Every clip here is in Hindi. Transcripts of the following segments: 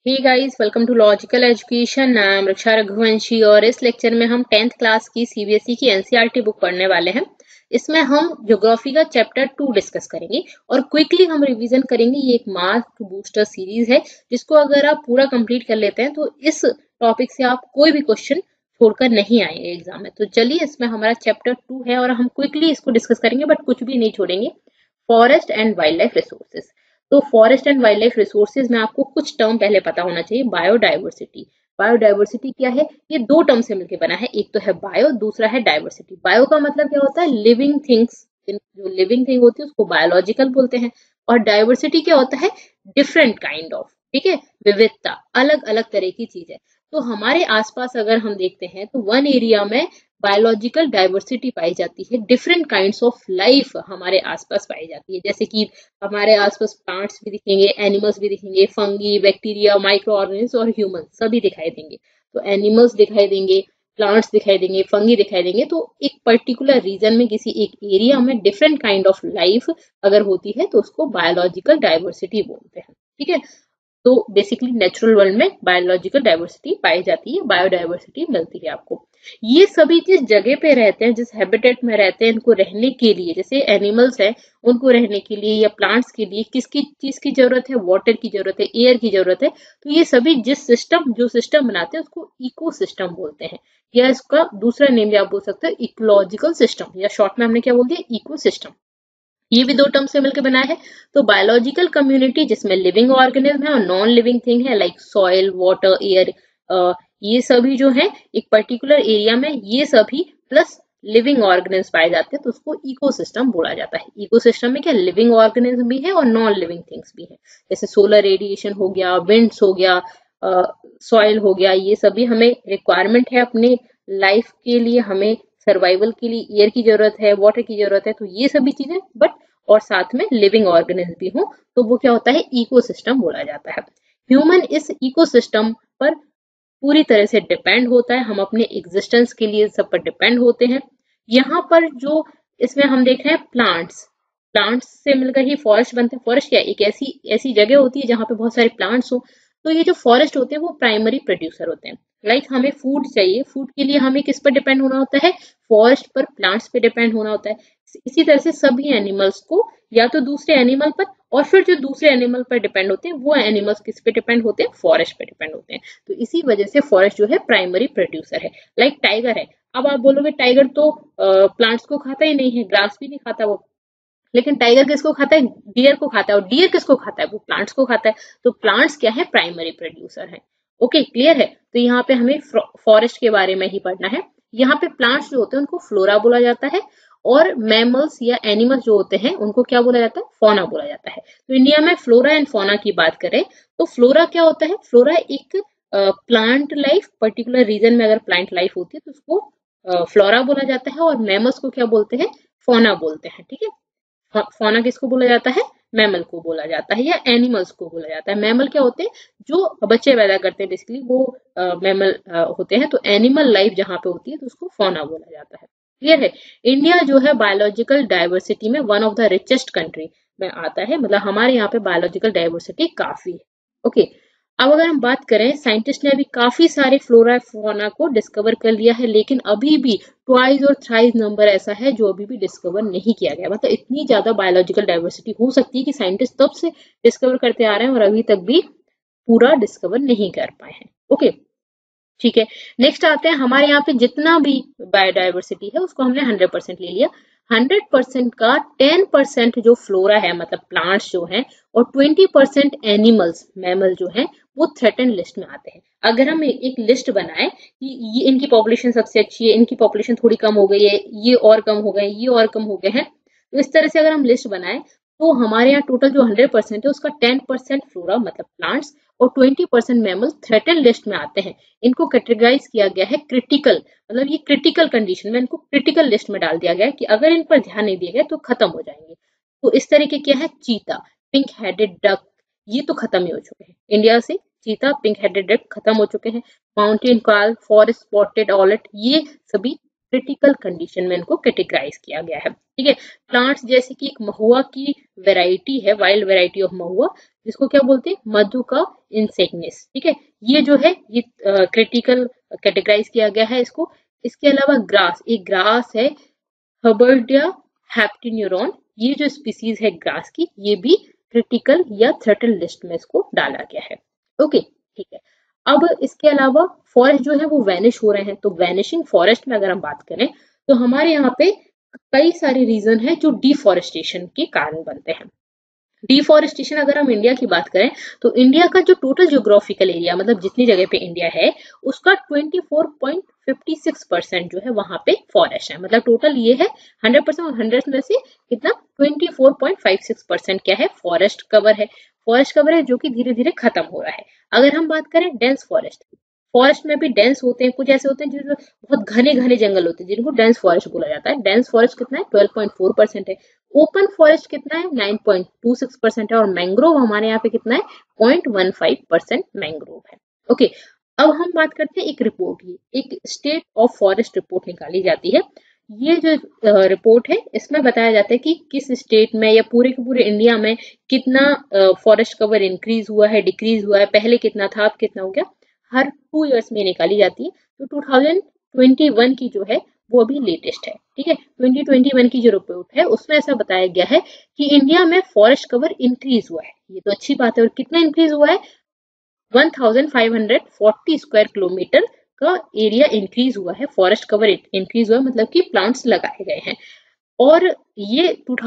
Hey guys, welcome to logical education. I am Raksha Raghuvanshi और इस लेक्चर में हम 10th क्लास की सीबीएसई की एनसीईआरटी बुक पढ़ने वाले हैं। इसमें हम ज्योग्राफी का चैप्टर 2 डिस्कस करेंगे और क्विकली हम रिवीजन करेंगे। ये एक मार्क बूस्टर सीरीज है जिसको अगर आप पूरा कंप्लीट कर लेते हैं तो इस टॉपिक से आप कोई भी क्वेश्चन छोड़कर नहीं आएंगे एग्जाम में। तो चलिए, इसमें हमारा चैप्टर 2 है और हम क्विकली इसको डिस्कस करेंगे, बट कुछ भी नहीं छोड़ेंगे। Forest and wildlife resources. तो forest and wildlife resources में आपको कुछ टर्म पहले पता होना चाहिए। बायोडाइवर्सिटी, बायोडाइवर्सिटी क्या है? ये दो टर्म से मिलकर बना है, एक तो है बायो, दूसरा है डाइवर्सिटी। बायो का मतलब क्या होता है? लिविंग थिंग्स, जो लिविंग थिंग होती है उसको बायोलॉजिकल बोलते हैं। और डाइवर्सिटी क्या होता है? डिफरेंट काइंड ऑफ, ठीक है, विविधता, अलग अलग तरह की चीज है। तो हमारे आसपास अगर हम देखते हैं तो वन एरिया में बायोलॉजिकल डाइवर्सिटी पाई जाती है, डिफरेंट काइंड्स ऑफ लाइफ हमारे आसपास पाई जाती है। जैसे कि हमारे आसपास प्लांट्स भी दिखेंगे, एनिमल्स भी दिखेंगे, फंगी, बैक्टीरिया, माइक्रो ऑर्गेनिज्म और ह्यूमन सभी दिखाई देंगे। तो एनिमल्स दिखाई देंगे, प्लांट्स दिखाई देंगे, फंगी दिखाई देंगे। तो एक पर्टिकुलर रीजन में, किसी एक एरिया में डिफरेंट काइंड ऑफ लाइफ अगर होती है तो उसको बायोलॉजिकल डाइवर्सिटी बोलते हैं, ठीक है। तो बेसिकली नेचुरल वर्ल्ड में बायोलॉजिकल डाइवर्सिटी पाई जाती है, बायोडाइवर्सिटी मिलती है आपको। ये सभी जिस जगह पे रहते हैं, जिस हैबिटेट में रहते हैं, इनको रहने के लिए, जैसे एनिमल्स है उनको रहने के लिए या प्लांट्स के लिए किसकी चीज की जरूरत है? वाटर की जरूरत है, एयर की जरूरत है। तो ये सभी जिस सिस्टम, जो सिस्टम बनाते हैं उसको इकोसिस्टम बोलते हैं, या इसका दूसरा नेम भी आप बोल सकते हो इकोलॉजिकल सिस्टम, या शॉर्ट में हमने क्या बोल दिया? इकोसिस्टम। ये भी दो टर्म से मिलकर बना है। तो बायोलॉजिकल कम्युनिटी जिसमें लिविंग ऑर्गेनिज्म है और नॉन लिविंग थिंग है, लाइक सॉइल, वाटर, एयर, ये सभी जो है एक पर्टिकुलर एरिया में ये सभी प्लस लिविंग ऑर्गेनिज्म पाए जाते हैं, तो उसको इकोसिस्टम बोला जाता है। इकोसिस्टम में क्या लिविंग ऑर्गेनिज्म भी है और नॉन लिविंग थिंग्स भी है। जैसे सोलर रेडिएशन हो गया, विंड्स हो गया, सॉइल हो गया, ये सभी हमें रिक्वायरमेंट है अपने लाइफ के लिए, हमें सर्वाइवल के लिए एयर की जरूरत है, वाटर की जरूरत है। तो ये सभी चीजें, बट और साथ में लिविंग ऑर्गेनिज्म भी हो, तो वो क्या होता है? इकोसिस्टम बोला जाता है। ह्यूमन इस इकोसिस्टम पर पूरी तरह से डिपेंड होता है। हम अपने एग्जिस्टेंस के लिए सब पर डिपेंड होते हैं। यहाँ पर जो इसमें हम देख रहे हैं प्लांट्स, प्लांट्स से मिलकर ही फॉरेस्ट बनते हैं। फॉरेस्ट क्या? एक ऐसी ऐसी जगह होती है जहाँ पे बहुत सारे प्लांट्स हो। तो ये जो फॉरेस्ट होते हैं वो प्राइमरी प्रोड्यूसर होते हैं। लाइक हमें फूड चाहिए, फूड के लिए हमें किस पर डिपेंड होना होता है? फॉरेस्ट पर, प्लांट्स पे डिपेंड होना होता है। इसी तरह से सभी एनिमल्स को या तो दूसरे एनिमल पर, और फिर जो दूसरे एनिमल पर डिपेंड होते हैं वो एनिमल्स किस पे डिपेंड होते हैं? फॉरेस्ट पे डिपेंड होते हैं। तो इसी वजह से फॉरेस्ट जो है प्राइमरी प्रोड्यूसर है। लाइक टाइगर है। अब आप बोलोगे टाइगर तो प्लांट्स को खाता ही नहीं है, ग्रास भी नहीं खाता वो, लेकिन टाइगर किसको खाता है? डियर को खाता है। और डियर किसको खाता है? वो प्लांट्स को खाता है। तो प्लांट्स क्या है? प्राइमरी प्रोड्यूसर है। ओके, क्लियर है। तो यहाँ पे हमें फॉरेस्ट के बारे में ही पढ़ना है। यहाँ पे प्लांट्स जो होते हैं उनको फ्लोरा बोला जाता है, और मैमल्स या एनिमल्स जो होते हैं उनको क्या बोला जाता है? फौना बोला जाता है। तो इंडिया में फ्लोरा एंड फौना की बात करें तो फ्लोरा क्या होता है? फ्लोरा एक प्लांट लाइफ, पर्टिकुलर रीजन में अगर प्लांट लाइफ होती है तो उसको फ्लोरा बोला जाता है, और मैमल्स को क्या बोलते हैं? फौना बोलते हैं, ठीक है। फौना किसको बोला जाता है? मैमल को बोला जाता है, या एनिमल्स को बोला जाता है। मैमल क्या होते हैं? जो बच्चे पैदा करते हैं, बेसिकली वो मैमल होते हैं। तो एनिमल लाइफ जहां पे होती है तो उसको फौना बोला जाता है। क्लियर है। इंडिया जो है बायोलॉजिकल डाइवर्सिटी में one of the richest country में आता है, मतलब हमारे यहाँ पे बायोलॉजिकल डाइवर्सिटी काफी है। ओके, अब अगर हम बात करें, साइंटिस्ट ने अभी काफी सारे फ्लोरा फौना को डिस्कवर कर लिया है, लेकिन अभी भी ट्वाइस और थ्राइस नंबर ऐसा है जो अभी भी डिस्कवर नहीं किया गया। मतलब इतनी ज्यादा बायोलॉजिकल डाइवर्सिटी हो सकती है कि साइंटिस्ट तब से डिस्कवर करते आ रहे हैं और अभी तक भी पूरा डिस्कवर नहीं कर पाए हैं। ओके, ठीक है। नेक्स्ट आते हैं, हमारे यहाँ पे जितना भी बायोडाइवर्सिटी है उसको हमने 100% ले लिया। 100% का 10% जो फ्लोरा है, मतलब प्लांट्स जो हैं, और 20% एनिमल्स, मैमल जो हैं, वो थ्रेटन लिस्ट में आते हैं। अगर हम एक लिस्ट बनाए कि ये इनकी पॉपुलेशन सबसे अच्छी है, इनकी पॉपुलेशन थोड़ी कम हो गई है, ये और कम हो गए, ये और कम हो गए हैं, तो इस तरह से अगर हम लिस्ट बनाए तो हमारे यहाँ टोटल जो 100% है उसका 10% फ्लोरा मतलब प्लांट्स और 20% मैमल थ्रेटन लिस्ट में आते हैं। इनको कैटेगराइज किया गया है क्रिटिकल, मतलब ये क्रिटिकल कंडीशन में, इनको क्रिटिकल लिस्ट में डाल दिया गया है कि अगर इन पर ध्यान नहीं दिया गया तो खत्म हो जाएंगे। तो इस तरीके क्या है? चीता, पिंक हेडेड डक, ये तो खत्म ही हो चुके हैं इंडिया से। चीता, पिंक हेडेड डक खत्म हो चुके हैं। Mountain quail, forest spotted owlet, ये सभी क्रिटिकल कंडीशन में इनको कैटेगराइज किया गया है। ठीक है, प्लांट्स जैसे कि एक महुआ की वेराइटी है, वाइल्ड वेराइटी ऑफ महुआ, जिसको क्या बोलते हैं, मधु का इंसेक्टिस। ठीक है, ये जो है ये क्रिटिकल कैटेगराइज किया गया है इसको। इसके अलावा ग्रास, एक ग्रास है हर्बर्डिया हैप्टिन्यूरॉन, ये जो स्पीसीज है ग्रास की, ये भी क्रिटिकल या थ्रेटन लिस्ट में इसको डाला गया है। ओके, ठीक है। अब इसके अलावा फॉरेस्ट जो है वो वैनिश हो रहे हैं, तो वैनिशिंग फॉरेस्ट में अगर हम बात करें तो हमारे यहाँ पे कई सारे रीजन है जो डिफॉरेस्टेशन के कारण बनते हैं। डिफॉरेस्टेशन अगर हम इंडिया की बात करें तो इंडिया का जो टोटल ज्योग्राफिकल एरिया, मतलब जितनी जगह पे इंडिया है, उसका 24.56% जो है वहां पे फॉरेस्ट है। मतलब टोटल ये है 100% और 100 में से कितना 24.56% क्या है, फॉरेस्ट कवर है। फॉरेस्ट कवर है जो कि धीरे धीरे खत्म हो रहा है। अगर हम बात करें डेंस फॉरेस्ट, फॉरेस्ट में भी डेंस होते हैं, कुछ ऐसे होते हैं जिसमें बहुत घने घने जंगल होते हैं जिनको डेंस फॉरेस्ट बोला जाता है। डेंस फॉरेस्ट कितना है, 12.4% है। ओपन फॉरेस्ट कितना है, 9.26% है। और मैंग्रोव हमारे यहाँ पे कितना है, 0.15% मैंग्रोव है। ओके, अब हम बात करते हैं एक रिपोर्ट की, एक स्टेट ऑफ फॉरेस्ट रिपोर्ट निकाली जाती है। ये जो रिपोर्ट है इसमें बताया जाता है कि किस स्टेट में या पूरे के पूरे इंडिया में कितना फॉरेस्ट कवर इंक्रीज हुआ है, डिक्रीज हुआ है, पहले कितना था अब कितना हो गया, हर 2 इयर्स में निकाली जाती है। तो 2021 की जो है वो अभी लेटेस्ट है। ठीक है, 2021 की जो रिपोर्ट है उसमें ऐसा बताया गया है कि इंडिया में फॉरेस्ट कवर इंक्रीज हुआ है। ये तो अच्छी बात है। और कितना इंक्रीज हुआ है, 1540 स्क्वायर किलोमीटर का एरिया इंक्रीज हुआ है, फॉरेस्ट कवर इंक्रीज हुआ है, मतलब कि प्लांट्स लगाए गए हैं। और ये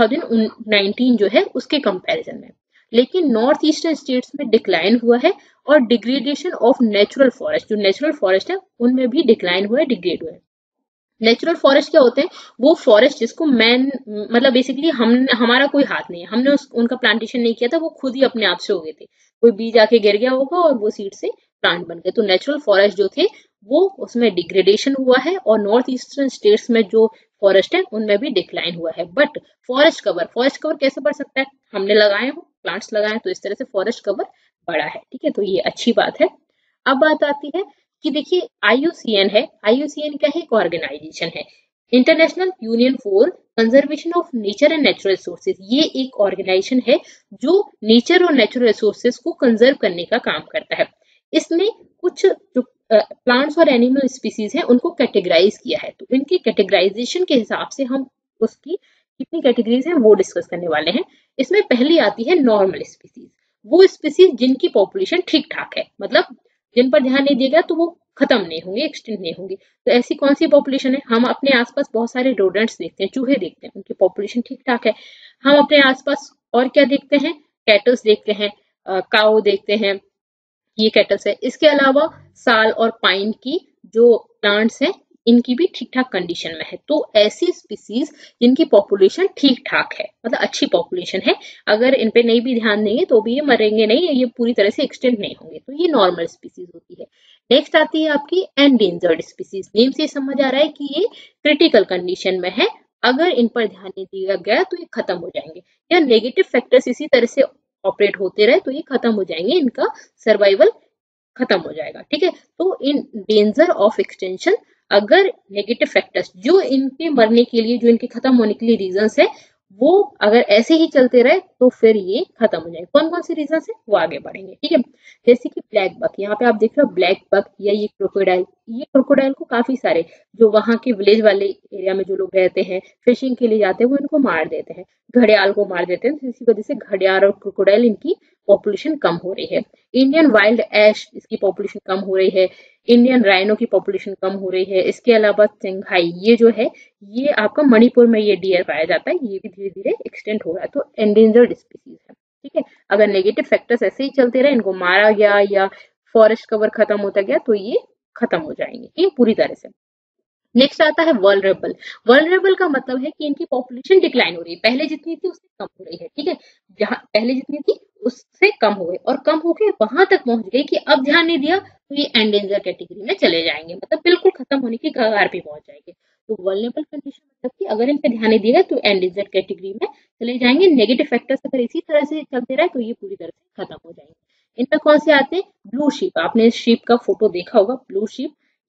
2019 जो है उसके कंपैरिजन में। लेकिन नॉर्थ ईस्टर्न स्टेट्स में डिक्लाइन हुआ है और डिग्रेडेशन ऑफ नेचुरल फॉरेस्ट, जो नेचुरल फॉरेस्ट है उनमें भी डिक्लाइन हुआ है, डिग्रेड हुआ है। नेचुरल फॉरेस्ट क्या होते हैं, वो फॉरेस्ट जिसको मैन, मतलब बेसिकली हमारा कोई हाथ नहीं है, हमने उनका प्लांटेशन नहीं किया था, वो खुद ही अपने आप से हो गए थे, कोई बीज आके गिर गया होगा और वो सीड से प्लांट बन गए। तो नेचुरल फॉरेस्ट जो थे वो उसमें डिग्रेडेशन हुआ है। और नॉर्थ ईस्टर्न स्टेट्स में जो फॉरेस्ट है उनमें भी डिक्लाइन हुआ है। बट फॉरेस्ट कवर कैसे बढ़ सकता है, हमने लगाए हो, प्लांट्स लगाए, तो इस तरह से फॉरेस्ट कवर बढ़ा है। ठीक है, तो ये अच्छी बात है। अब बात आती है कि देखिए IUCN है, IUCN क्या है, एक ऑर्गेनाइजेशन है, international union for conservation of nature and natural resources. ये एक ऑर्गेनाइजेशन है जो नेचर और नेचुरल रिसोर्सेज को कंजर्व करने का काम करता है। इसने कुछ जो प्लांट्स और एनिमल स्पीसीज हैं उनको कैटेगराइज किया है। तो इनकी कैटेगराइजेशन के हिसाब से हम उसकी कितनी कैटेगरीज हैं वो डिस्कस करने वाले हैं। इसमें पहली आती है नॉर्मल स्पीसीज, वो स्पीसीज जिनकी पॉपुलेशन ठीक ठाक है, मतलब जिन पर ध्यान नहीं दिया गया तो वो खत्म नहीं होंगे, एक्सटेंड नहीं होंगे। तो ऐसी कौन सी पॉपुलेशन है, हम अपने आसपास बहुत सारे रोडेंट्स देखते हैं, चूहे देखते हैं, उनकी पॉपुलेशन ठीक ठाक है। हम अपने आसपास और क्या देखते हैं, कैटल्स देखते हैं, काऊ देखते हैं, ये कैटल्स है। इसके अलावा साल और पाइन की जो प्लांट्स हैं इनकी भी ठीक ठाक कंडीशन में है। तो ऐसी स्पीसीज जिनकी पॉपुलेशन ठीक ठाक है, मतलब अच्छी पॉपुलेशन है, अगर इन पे नहीं भी ध्यान देंगे तो भी ये मरेंगे नहीं, ये पूरी तरह से एक्सटेंड नहीं होंगे, तो ये नॉर्मल स्पीसीज होती है। नेक्स्ट आती है आपकी एंडेंजर्ड स्पीसीज। नेम से समझ आ रहा है कि ये क्रिटिकल कंडीशन में है, अगर इन पर ध्यान नहीं दिया गया तो ये खत्म हो जाएंगे, या नेगेटिव फैक्टर्स इसी तरह से ऑपरेट होते रहे तो ये खत्म हो जाएंगे, इनका सर्वाइवल खत्म हो जाएगा। ठीक है, तो इन डेंजर ऑफ एक्सटेंशन, अगर नेगेटिव फैक्टर्स जो इनके मरने के लिए, जो इनके खत्म होने के लिए रीजंस है, वो अगर ऐसे ही चलते रहे तो फिर ये खत्म हो जाएंगे। कौन कौन से रीजंस है वो आगे बढ़ेंगे। ठीक है, जैसे कि ब्लैक बक, यहाँ पे आप देख रहे हो ब्लैक बक या ये क्रोकोडाइल, ये क्रोकोडाइल को काफी सारे जो वहां के विलेज वाले एरिया में जो लोग रहते हैं, फिशिंग के लिए जाते हैं, वो इनको मार देते हैं, घड़ियाल को मार देते हैं। तो इसी वजह से घड़ियाल और क्रोकोडाइल इनकी पॉपुलेशन कम हो रही है। इंडियन वाइल्ड एश, इसकी पॉपुलेशन कम हो रही है। इंडियन राइनो की पॉपुलेशन कम हो रही है। इसके अलावा सिंघाई, ये जो है ये आपका मणिपुर में ये डियर पाया जाता है, ये भी धीरे धीरे एक्सटेंड हो रहा है। तो एंडेंजर्ड स्पीसीज है। ठीक है, अगर नेगेटिव फैक्टर्स ऐसे ही चलते रहे, इनको मारा गया या फॉरेस्ट कवर खत्म होता गया तो ये खत्म हो जाएंगे, ये पूरी तरह से। नेक्स्ट आता है वल्नरेबल। वल्नरेबल का मतलब है कि इनकी पॉपुलेशन डिक्लाइन हो रही है, पहले जितनी थी उससे कम हो रही है। ठीक है, जहां पहले जितनी थी उससे कम हो गई, और कम होकर वहां तक पहुंच गई कि अब ध्यान नहीं दिया तो ये एंडेंजर कैटेगरी में चले जाएंगे, मतलब बिल्कुल खत्म होने की कगार पे पहुंच जाएंगे। तो वल्नरेबल कंडीशन मतलब कि अगर इन पे ध्यान नहीं दिया तो एंडेंजर कैटेगरी में चले जाएंगे। नेगेटिव फैक्टर्स अगर इसी तरह से चलते रहे तो ये पूरी तरह से खत्म हो जाएंगे। इनमें कौन से आते हैं, ब्लू शीप, आपने शीप का फोटो देखा होगा, ब्लू शीप,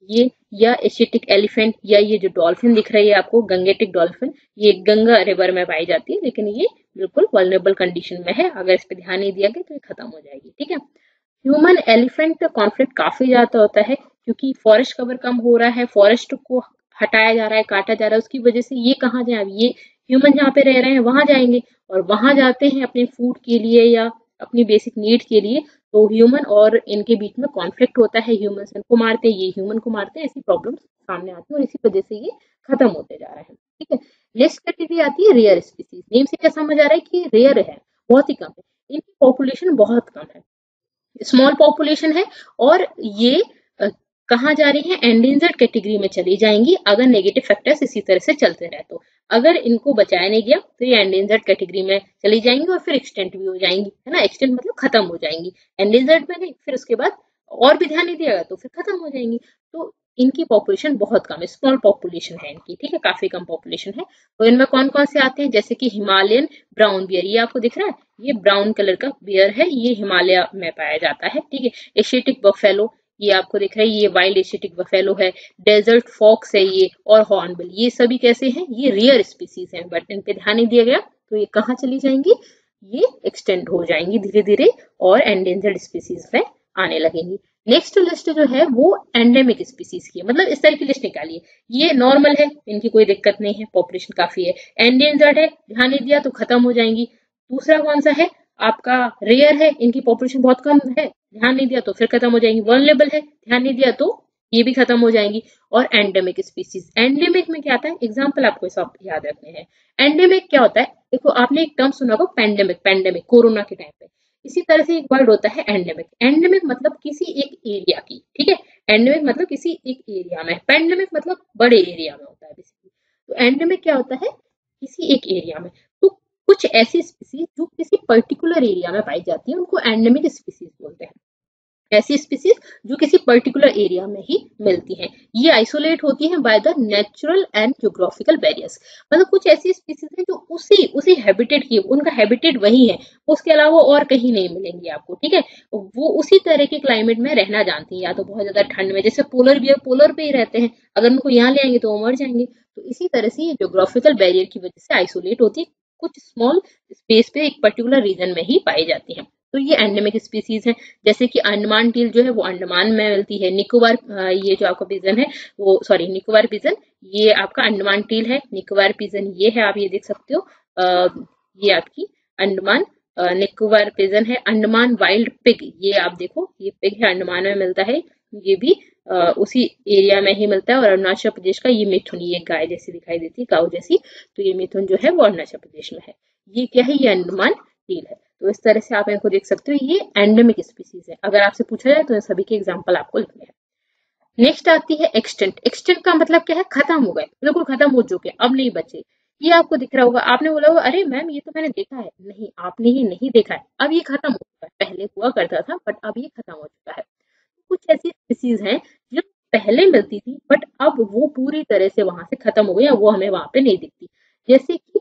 ये, या एशियाटिक एलिफेंट, या ये जो डॉल्फिन दिख रही है आपको गंगेटिक डॉल्फिन, ये गंगा रिवर में पाई जाती है, लेकिन ये बिल्कुल वल्नरेबल कंडीशन में है, अगर इस पर ध्यान नहीं दिया गया तो ये खत्म हो जाएगी। ठीक है, ह्यूमन एलिफेंट कॉन्फ्लिक्ट काफी ज्यादा होता है क्योंकि फॉरेस्ट कवर कम हो रहा है, फॉरेस्ट को हटाया जा रहा है, काटा जा रहा है, उसकी वजह से ये कहाँ जाए, अब ये ह्यूमन जहाँ पे रह रहे हैं वहां जाएंगे, और वहां जाते हैं अपने फूड के लिए या अपनी बेसिक नीड के लिए, तो ह्यूमन और इनके बीच में कॉन्फ्लिक्ट होता है, ह्यूमन इनको मारते हैं, ये ह्यूमन को मारते हैं, ऐसी प्रॉब्लम्स सामने आती है और इसी वजह से ये खत्म होते जा रहे हैं। ठीक है, नेक्स्ट कैटेगरी आती है रेयर स्पीसीज। नेम से क्या समझ आ रहा है कि रेयर है, बहुत ही कम है, इनकी पॉपुलेशन बहुत कम है, स्मॉल पॉपुलेशन है, और ये कहाँ जा रही है, एंडेंजर्ड कैटेगरी में चली जाएंगी अगर नेगेटिव फैक्टर्स इसी तरह से चलते रहे तो। अगर इनको बचाया नहीं गया तो ये एंडेंजर्ड कैटेगरी में चली जाएंगी और फिर एक्सटेंट भी हो जाएंगी, है ना, एक्सटेंट मतलब खत्म हो जाएंगी, एंडेंजर्ड में नहीं, फिर उसके बाद और भी ध्यान नहीं दिया गया तो फिर खत्म हो जाएंगी। तो इनकी पॉपुलेशन बहुत कम है, स्मॉल पॉपुलेशन है इनकी। ठीक है, काफी कम पॉपुलेशन है। तो इनमें कौन कौन से आते हैं, जैसे कि हिमालयन ब्राउन बियर, ये आपको दिख रहा है, ये ब्राउन कलर का बियर है, ये हिमालय में पाया जाता है। ठीक है, एशियाटिक बफेलो, ये आपको दिख रहा है, ये वाइल्ड एशियाटिक बफेलो है, डेजर्ट फॉक्स है ये, और हॉर्नबिल, ये सभी कैसे हैं, ये रेयर स्पीसीज हैं, बट इन पे ध्यान नहीं दिया गया तो ये कहाँ चली जाएंगी, ये एक्सटेंड हो जाएंगी धीरे धीरे और एंडेंजर्ड स्पीसीज में आने लगेंगी। नेक्स्ट लिस्ट जो है वो एंडेमिक स्पीसीज की है, मतलब इस तरह की लिस्ट निकालिए, ये नॉर्मल है, इनकी कोई दिक्कत नहीं है, पॉपुलेशन काफी है, एंडेंजर्ड है, ध्यान नहीं दिया तो खत्म हो जाएंगी। दूसरा कौन सा है आपका, रेयर है, इनकी पॉपुलेशन बहुत कम है, ध्यान नहीं दिया तो फिर खत्म हो जाएंगी। वल्नरेबल है, ध्यान नहीं दिया तो ये भी खत्म हो जाएंगी। और एंडेमिक स्पीसीज, एंडेमिक में क्या आता है, एग्जाम्पल आपको सब याद रखने हैं। एंडेमिक क्या होता है, देखो आपने एक टर्म सुना होगा पैंडेमिक, पैंडेमिक कोरोना के टाइम पे, इसी तरह से एक वर्ड होता है एंडेमिक। एंडेमिक मतलब किसी एक एरिया की, ठीक है, एंडेमिक मतलब किसी एक एरिया में, पैंडेमिक मतलब बड़े एरिया में होता है बेसिकली। तो एंडेमिक क्या होता है, किसी एक एरिया में। तो कुछ ऐसी स्पीसीज जो किसी पर्टिकुलर एरिया में पाई जाती है उनको एंडेमिक स्पीसीज बोलते हैं। ऐसी स्पीसीज जो किसी पर्टिकुलर एरिया में ही मिलती हैं, ये आइसोलेट होती हैं by the natural and geographical barriers, मतलब कुछ ऐसी स्पीसीज हैं जो उसी हैबिटेट की, उनका हैबिटेट वही है, उसके अलावा और कहीं नहीं मिलेंगी आपको। ठीक है, वो उसी तरह के क्लाइमेट में रहना जानती हैं, या तो बहुत ज्यादा ठंड में, जैसे पोलर बियर पोलर पे ही रहते हैं, अगर उनको यहाँ ले आएंगे तो वो मर जाएंगे। तो इसी तरह से ये ज्योग्राफिकल बैरियर की वजह से आइसोलेट होती है, कुछ स्मॉल स्पेस पे एक पर्टिकुलर रीजन में ही पाई जाती है। तो ये एंडेमिक स्पीसीज है। जैसे कि अंडमान टील जो है वो अंडमान में मिलती है, निकोबार ये जो आपका पिजन है वो, सॉरी निकोबार पिजन, ये आपका अंडमान टील है, निकोबार पिजन ये है, आप ये देख सकते हो, ये आपकी अंडमान निकोबार पिजन है। अंडमान वाइल्ड पिग, ये आप देखो, ये पिग है, अंडमान में मिलता है, ये भी उसी एरिया में ही मिलता है। और अरुणाचल प्रदेश का ये मिथुन, ये गाय जैसी दिखाई देती है, काऊ जैसी, तो ये मिथुन जो है वो अरुणाचल प्रदेश में है। ये क्या है, ये अंडमान टील है। तो इस तरह से आप इनको देख सकते हो, ये एंडेमिक स्पीसीज है। अगर आपसे पूछा जाए तो इन सभी के एग्जांपल आपको लिखने हैं। नेक्स्ट आती है एक्सटेंट। एक्सटेंट का मतलब क्या है, खत्म हो गए, बिल्कुल खत्म हो चुके, अब नहीं बचे। ये आपको दिख रहा होगा, आपने बोला होगा अरे मैम ये तो मैंने देखा है, नहीं आपने ही नहीं देखा है, अब ये खत्म हो चुका है, पहले हुआ करता था बट अब ये खत्म हो चुका है। कुछ ऐसी स्पीसीज हैं जो पहले मिलती थी बट अब वो पूरी तरह से वहां से खत्म हो गई, वो हमें वहां पे नहीं दिखती। जैसे कि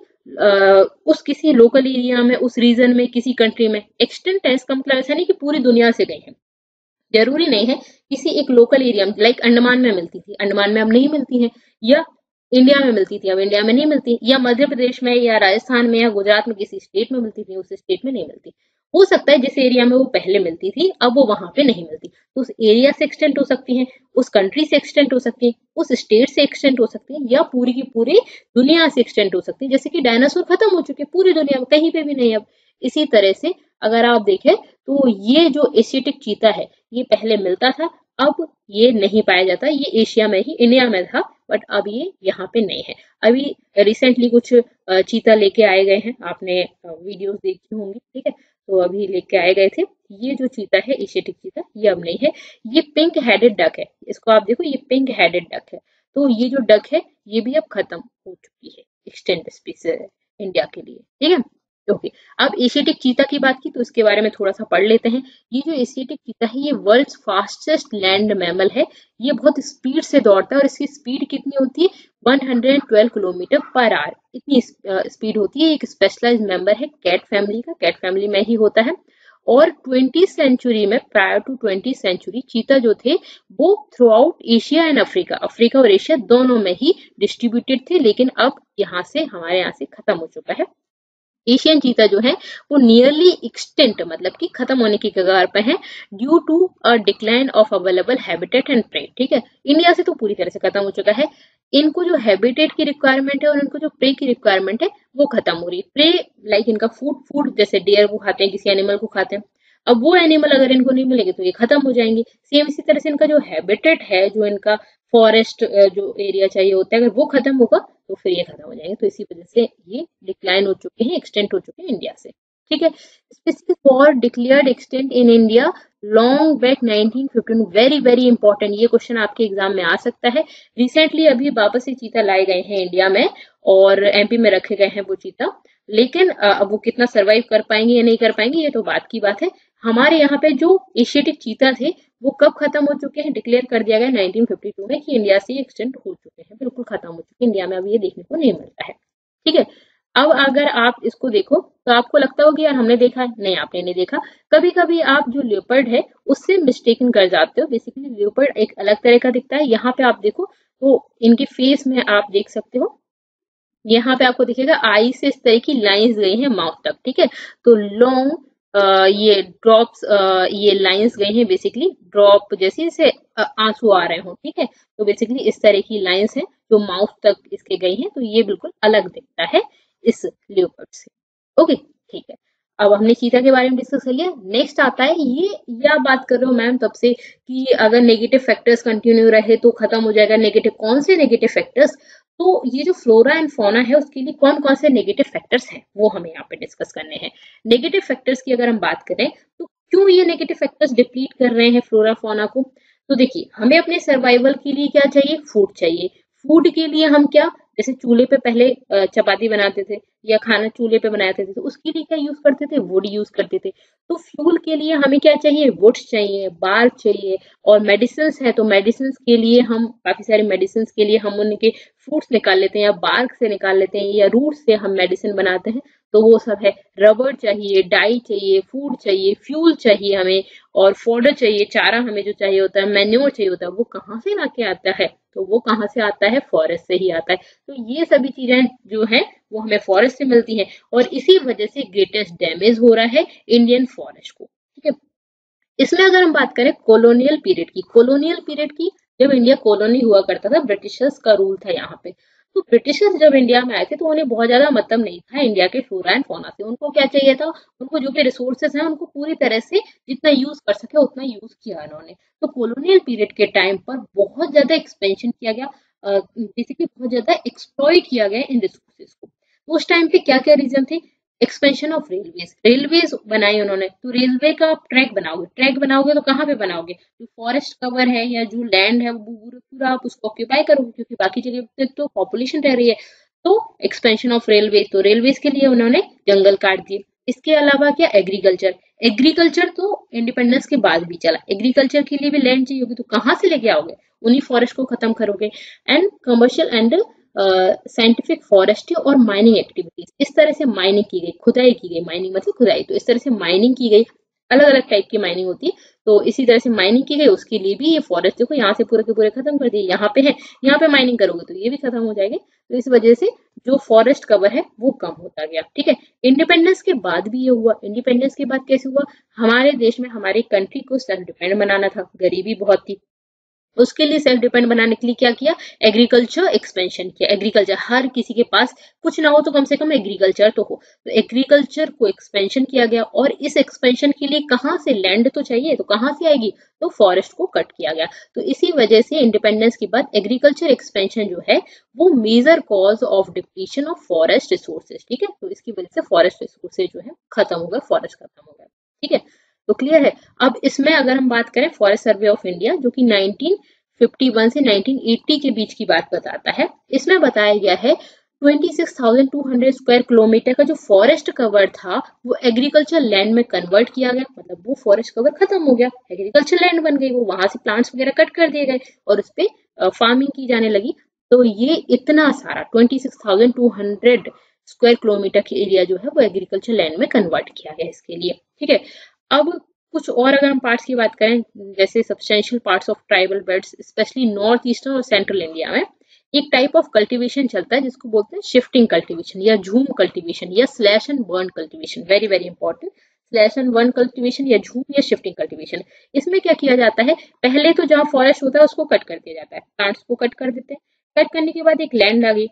उस किसी लोकल एरिया में, उस रीजन में, किसी कंट्री में। एक्सटेंट है इसका मतलब ऐसा नहीं कि पूरी दुनिया से गई है, जरूरी नहीं है, किसी एक लोकल एरिया में, लाइक अंडमान में मिलती थी, अंडमान में अब नहीं मिलती है, या इंडिया में मिलती थी अब इंडिया में नहीं मिलती, या मध्य प्रदेश में या राजस्थान में या गुजरात में किसी स्टेट में मिलती थी, उस स्टेट में नहीं मिलती। हो सकता है जिस एरिया में वो पहले मिलती थी अब वो वहां पे नहीं मिलती, तो उस एरिया से एक्सटेंट हो सकती है, उस कंट्री से एक्सटेंट हो सकती है, उस स्टेट से एक्सटेंट हो सकती है, या पूरी की पूरी दुनिया से एक्सटेंट हो सकती है। जैसे कि डायनासोर खत्म हो चुके पूरी दुनिया में, कहीं पे भी नहीं अब। इसी तरह से अगर आप देखें तो ये जो एशियाटिक चीता है ये पहले मिलता था, अब ये नहीं पाया जाता, ये एशिया में ही, इंडिया में था बट अब ये यहाँ पे नहीं है। अभी रिसेंटली कुछ चीता लेके आए गए हैं, आपने वीडियोस देखी होंगी, ठीक है, तो अभी लेके आए गए थे। ये जो चीता है एशियाटिक चीता, ये अब नहीं है, ये पिंक हेडेड डक है, इसको आप देखो, ये पिंक हेडेड डक है। तो ये जो डक है ये भी अब खत्म हो चुकी है, एक्सटेंट स्पीसीज है इंडिया के लिए, ठीक है। ओके, अब एशियाटिक चीता की बात की तो इसके बारे में थोड़ा सा पढ़ लेते हैं। ये जो एशियाटिक चीता है ये वर्ल्ड्स फास्टेस्ट लैंड मैमल है, ये बहुत स्पीड से दौड़ता है और इसकी स्पीड कितनी होती है 112 किलोमीटर पर आवर, इतनी स्पीड होती है। एक स्पेशलाइज्ड मेंबर है कैट फैमिली का, कैट फैमिली में ही होता है। और 20th सेंचुरी में, प्रायर टू 20th सेंचुरी, चीता जो थे वो throughout Asia and Africa, Africa और एशिया दोनों में ही डिस्ट्रीब्यूटेड थे, लेकिन अब हमारे यहाँ से खत्म हो चुका है। एशियन चीता जो है वो नियरली एक्सटेंट, मतलब कि खत्म होने की कगार पर है, due to a decline of available habitat and prey. ठीक है, इंडिया से तो पूरी तरह से खत्म हो चुका है। इनको जो हैबिटेट की रिक्वायरमेंट है और इनको जो प्रे की रिक्वायरमेंट है वो खत्म हो रही है। प्रे लाइक इनका फूड जैसे डियर को खाते हैं, किसी एनिमल को खाते हैं, अब वो एनिमल अगर इनको नहीं मिलेंगे तो ये खत्म हो जाएंगे। सेम इसी तरह से इनका जो हैबिटेट है, जो इनका फॉरेस्ट जो एरिया चाहिए होता है, अगर वो खत्म होगा तो फिर ये खत्म हो जाएंगे। तो इसी वजह से ये डिक्लाइन हो चुके हैं, एक्सटेंट हो चुके हैं इंडिया से। ठीक है, specific for declared extent in India long back 1915, very very important, ये क्वेश्चन आपके एग्जाम में आ सकता है। रिसेंटली अभी वापस से चीता लाए गए हैं इंडिया में और एमपी में रखे गए हैं वो चीता, लेकिन अब वो कितना सर्वाइव कर पाएंगे या नहीं कर पाएंगे ये तो बात की बात है। हमारे यहाँ पे जो एशियाटिक चीता थे वो कब खत्म हो चुके हैं, डिक्लेयर कर दिया गया 1952 में कि इंडिया से एक्सटेंट हो चुके हैं, बिल्कुल खत्म हो चुके हैं, इंडिया में अब ये देखने को नहीं मिलता है। ठीक है, अब अगर आप इसको देखो तो आपको लगता होगा यार हमने देखा है, नहीं आपने नहीं देखा। कभी कभी आप जो लेपर्ड है उससे मिस्टेकन कर जाते हो। बेसिकली लेपर्ड एक अलग तरह का दिखता है। यहाँ पे आप देखो तो इनके फेस में आप देख सकते हो, यहाँ पे आपको दिखेगा आई से इस तरह की लाइंस गई हैं माउथ तक। ठीक है, तो लॉन्ग ये ड्रॉप्स, ये लाइंस गई हैं, बेसिकली ड्रॉप जैसे इसे आंसू आ रहे हो। ठीक है, तो बेसिकली इस तरह की लाइंस हैं जो माउथ तक इसके गई हैं, तो ये बिल्कुल अलग दिखता है इस लियोपर्ड से। ओके, ठीक है, अब हमने चीता के बारे में डिस्कस कर लिया। नेक्स्ट आता है ये, या बात कर रहे हो मैम तब से कि अगर नेगेटिव फैक्टर्स कंटिन्यू रहे तो खत्म हो जाएगा। नेगेटिव कौन से नेगेटिव फैक्टर्स? तो ये जो फ्लोरा एंड फौना है उसके लिए कौन कौन से नेगेटिव फैक्टर्स हैं वो हमें यहाँ पे डिस्कस करने हैं। नेगेटिव फैक्टर्स की अगर हम बात करें तो क्यों ये नेगेटिव फैक्टर्स डिप्लीट कर रहे हैं फ्लोरा फौना को? तो देखिए, हमें अपने सर्वाइवल के लिए क्या चाहिए? फूड चाहिए। फूड के लिए हम क्या, जैसे चूल्हे पे पहले चपाती बनाते थे या खाना चूल्हे पे बनाते थे, तो उसके लिए क्या यूज करते थे? वुड यूज करते थे। तो फ्यूल के लिए हमें क्या चाहिए? वुड चाहिए, बार्क चाहिए। और मेडिसिन है तो मेडिसिन के लिए हम काफी सारे मेडिसिन के लिए हम उनके फ्रूट्स निकाल लेते हैं या बार्क से निकाल लेते हैं या रूट से हम मेडिसिन बनाते हैं, तो वो सब है। रबर चाहिए, डाई चाहिए, फूड चाहिए, फ्यूल चाहिए हमें, और फोडर चाहिए, चारा हमें जो चाहिए होता है, मैन्योर चाहिए होता है, वो कहाँ से लाके आता है? तो वो कहाँ से आता है? फॉरेस्ट से ही आता है। तो ये सभी चीजें जो है वो हमें फॉरेस्ट से मिलती हैं, और इसी वजह से ग्रेटेस्ट डैमेज हो रहा है इंडियन फॉरेस्ट को। ठीक है, इसमें अगर हम बात करें कॉलोनियल पीरियड की, कॉलोनियल पीरियड की, जब इंडिया कॉलोनी हुआ करता था, ब्रिटिशर्स का रूल था यहाँ पे, तो ब्रिटिशर्स जब इंडिया में आए थे तो उन्हें बहुत ज्यादा मतलब नहीं था इंडिया के फ्लोरा एंड फौना से। उनको क्या चाहिए था? उनको जो भी रिसोर्सेज हैं उनको पूरी तरह से जितना यूज कर सके उतना यूज किया उन्होंने। तो कॉलोनियल पीरियड के टाइम पर बहुत ज्यादा एक्सपेंशन किया गया, बेसिकली बहुत ज्यादा एक्सप्लॉइट किया गया इन रिसोर्सेज को। उस टाइम पे क्या क्या रीजन थे? एक्सपेंशन ऑफ रेलवेज, रेलवेज बनाई उन्होंने। तो रेलवे का ट्रैक बनाओगे, ट्रैक बनाओगे तो कहाँ पे बनाओगे? जो फॉरेस्ट कवर है या जो लैंड है वो पूरा आप उसको ऑक्यूपाई करोगे, क्योंकि बाकी जगह पे तो पॉपुलेशन रह रही है। तो एक्सपेंशन ऑफ रेलवेज, तो रेलवेज के लिए उन्होंने जंगल काट दिए। इसके अलावा क्या? एग्रीकल्चर, एग्रीकल्चर तो इंडिपेंडेंस के बाद भी चला। एग्रीकल्चर के लिए भी लैंड चाहिए होगी, तो कहाँ से लेके आओगे? उन्हीं फॉरेस्ट को खत्म करोगे। And commercial and scientific forestry और माइनिंग एक्टिविटीज, इस तरह से माइनिंग की गई, खुदाई की गई, माइनिंग मतलब खुदाई, तो इस तरह से माइनिंग की गई, अलग अलग टाइप की माइनिंग होती है, तो इसी तरह से माइनिंग की गई। उसके लिए भी ये फॉरेस्ट देखो यहाँ से पूरे के पूरे खत्म कर दिए, यहाँ पे है, यहाँ पे माइनिंग करोगे तो ये भी खत्म हो जाएंगे। तो इस वजह से जो फॉरेस्ट कवर है वो कम होता गया। ठीक है, इंडिपेंडेंस के बाद भी ये हुआ। इंडिपेंडेंस के बाद कैसे हुआ? हमारे देश में, हमारी कंट्री को सेल्फ डिपेंड बनाना था, गरीबी बहुत थी, उसके लिए सेल्फ डिपेंड बनाने के लिए क्या किया? एग्रीकल्चर एक्सपेंशन किया। एग्रीकल्चर, हर किसी के पास कुछ ना हो तो कम से कम एग्रीकल्चर तो हो, तो एग्रीकल्चर को एक्सपेंशन किया गया। और इस एक्सपेंशन के लिए कहाँ से? लैंड तो चाहिए, तो कहाँ से आएगी? तो फॉरेस्ट को कट किया गया। तो इसी वजह से इंडिपेंडेंस के बाद एग्रीकल्चर एक्सपेंशन जो है वो major cause of depletion of forest resources. ठीक है, तो इसकी वजह से फॉरेस्ट रिसोर्सेज जो है खत्म हो गए, फॉरेस्ट खत्म हो गया। ठीक है, तो क्लियर है। अब इसमें अगर हम बात करें फॉरेस्ट सर्वे ऑफ इंडिया, जो कि 1951 से 1980 के बीच की बात बताता है, इसमें बताया गया है 26,200 स्क्वायर किलोमीटर का जो फॉरेस्ट कवर था वो एग्रीकल्चर लैंड में कन्वर्ट किया गया। मतलब वो फॉरेस्ट कवर खत्म हो गया, एग्रीकल्चर लैंड बन गई, वो वहां से प्लांट्स वगैरह कट कर दिए गए और उस पर फार्मिंग की जाने लगी। तो ये इतना सारा 26,200 स्क्वायर किलोमीटर की एरिया जो है वो एग्रीकल्चर लैंड में कन्वर्ट किया गया इसके लिए। ठीक है, अब कुछ और अगर हम पार्ट्स की बात करें, जैसे substantial parts of tribal belts specially north eastern और सेंट्रल इंडिया में एक टाइप ऑफ कल्टीवेशन चलता है जिसको बोलते हैं शिफ्टिंग कल्टीवेशन या झूम कल्टीवेशन या slash and burn cultivation. Very very important, slash and burn cultivation या झूम या शिफ्टिंग कल्टीवेशन। इसमें क्या किया जाता है, पहले तो जहाँ फॉरेस्ट होता है उसको कट कर दिया जाता है, प्लांट्स को कट कर देते हैं। कट करने के बाद एक लैंड आ गई,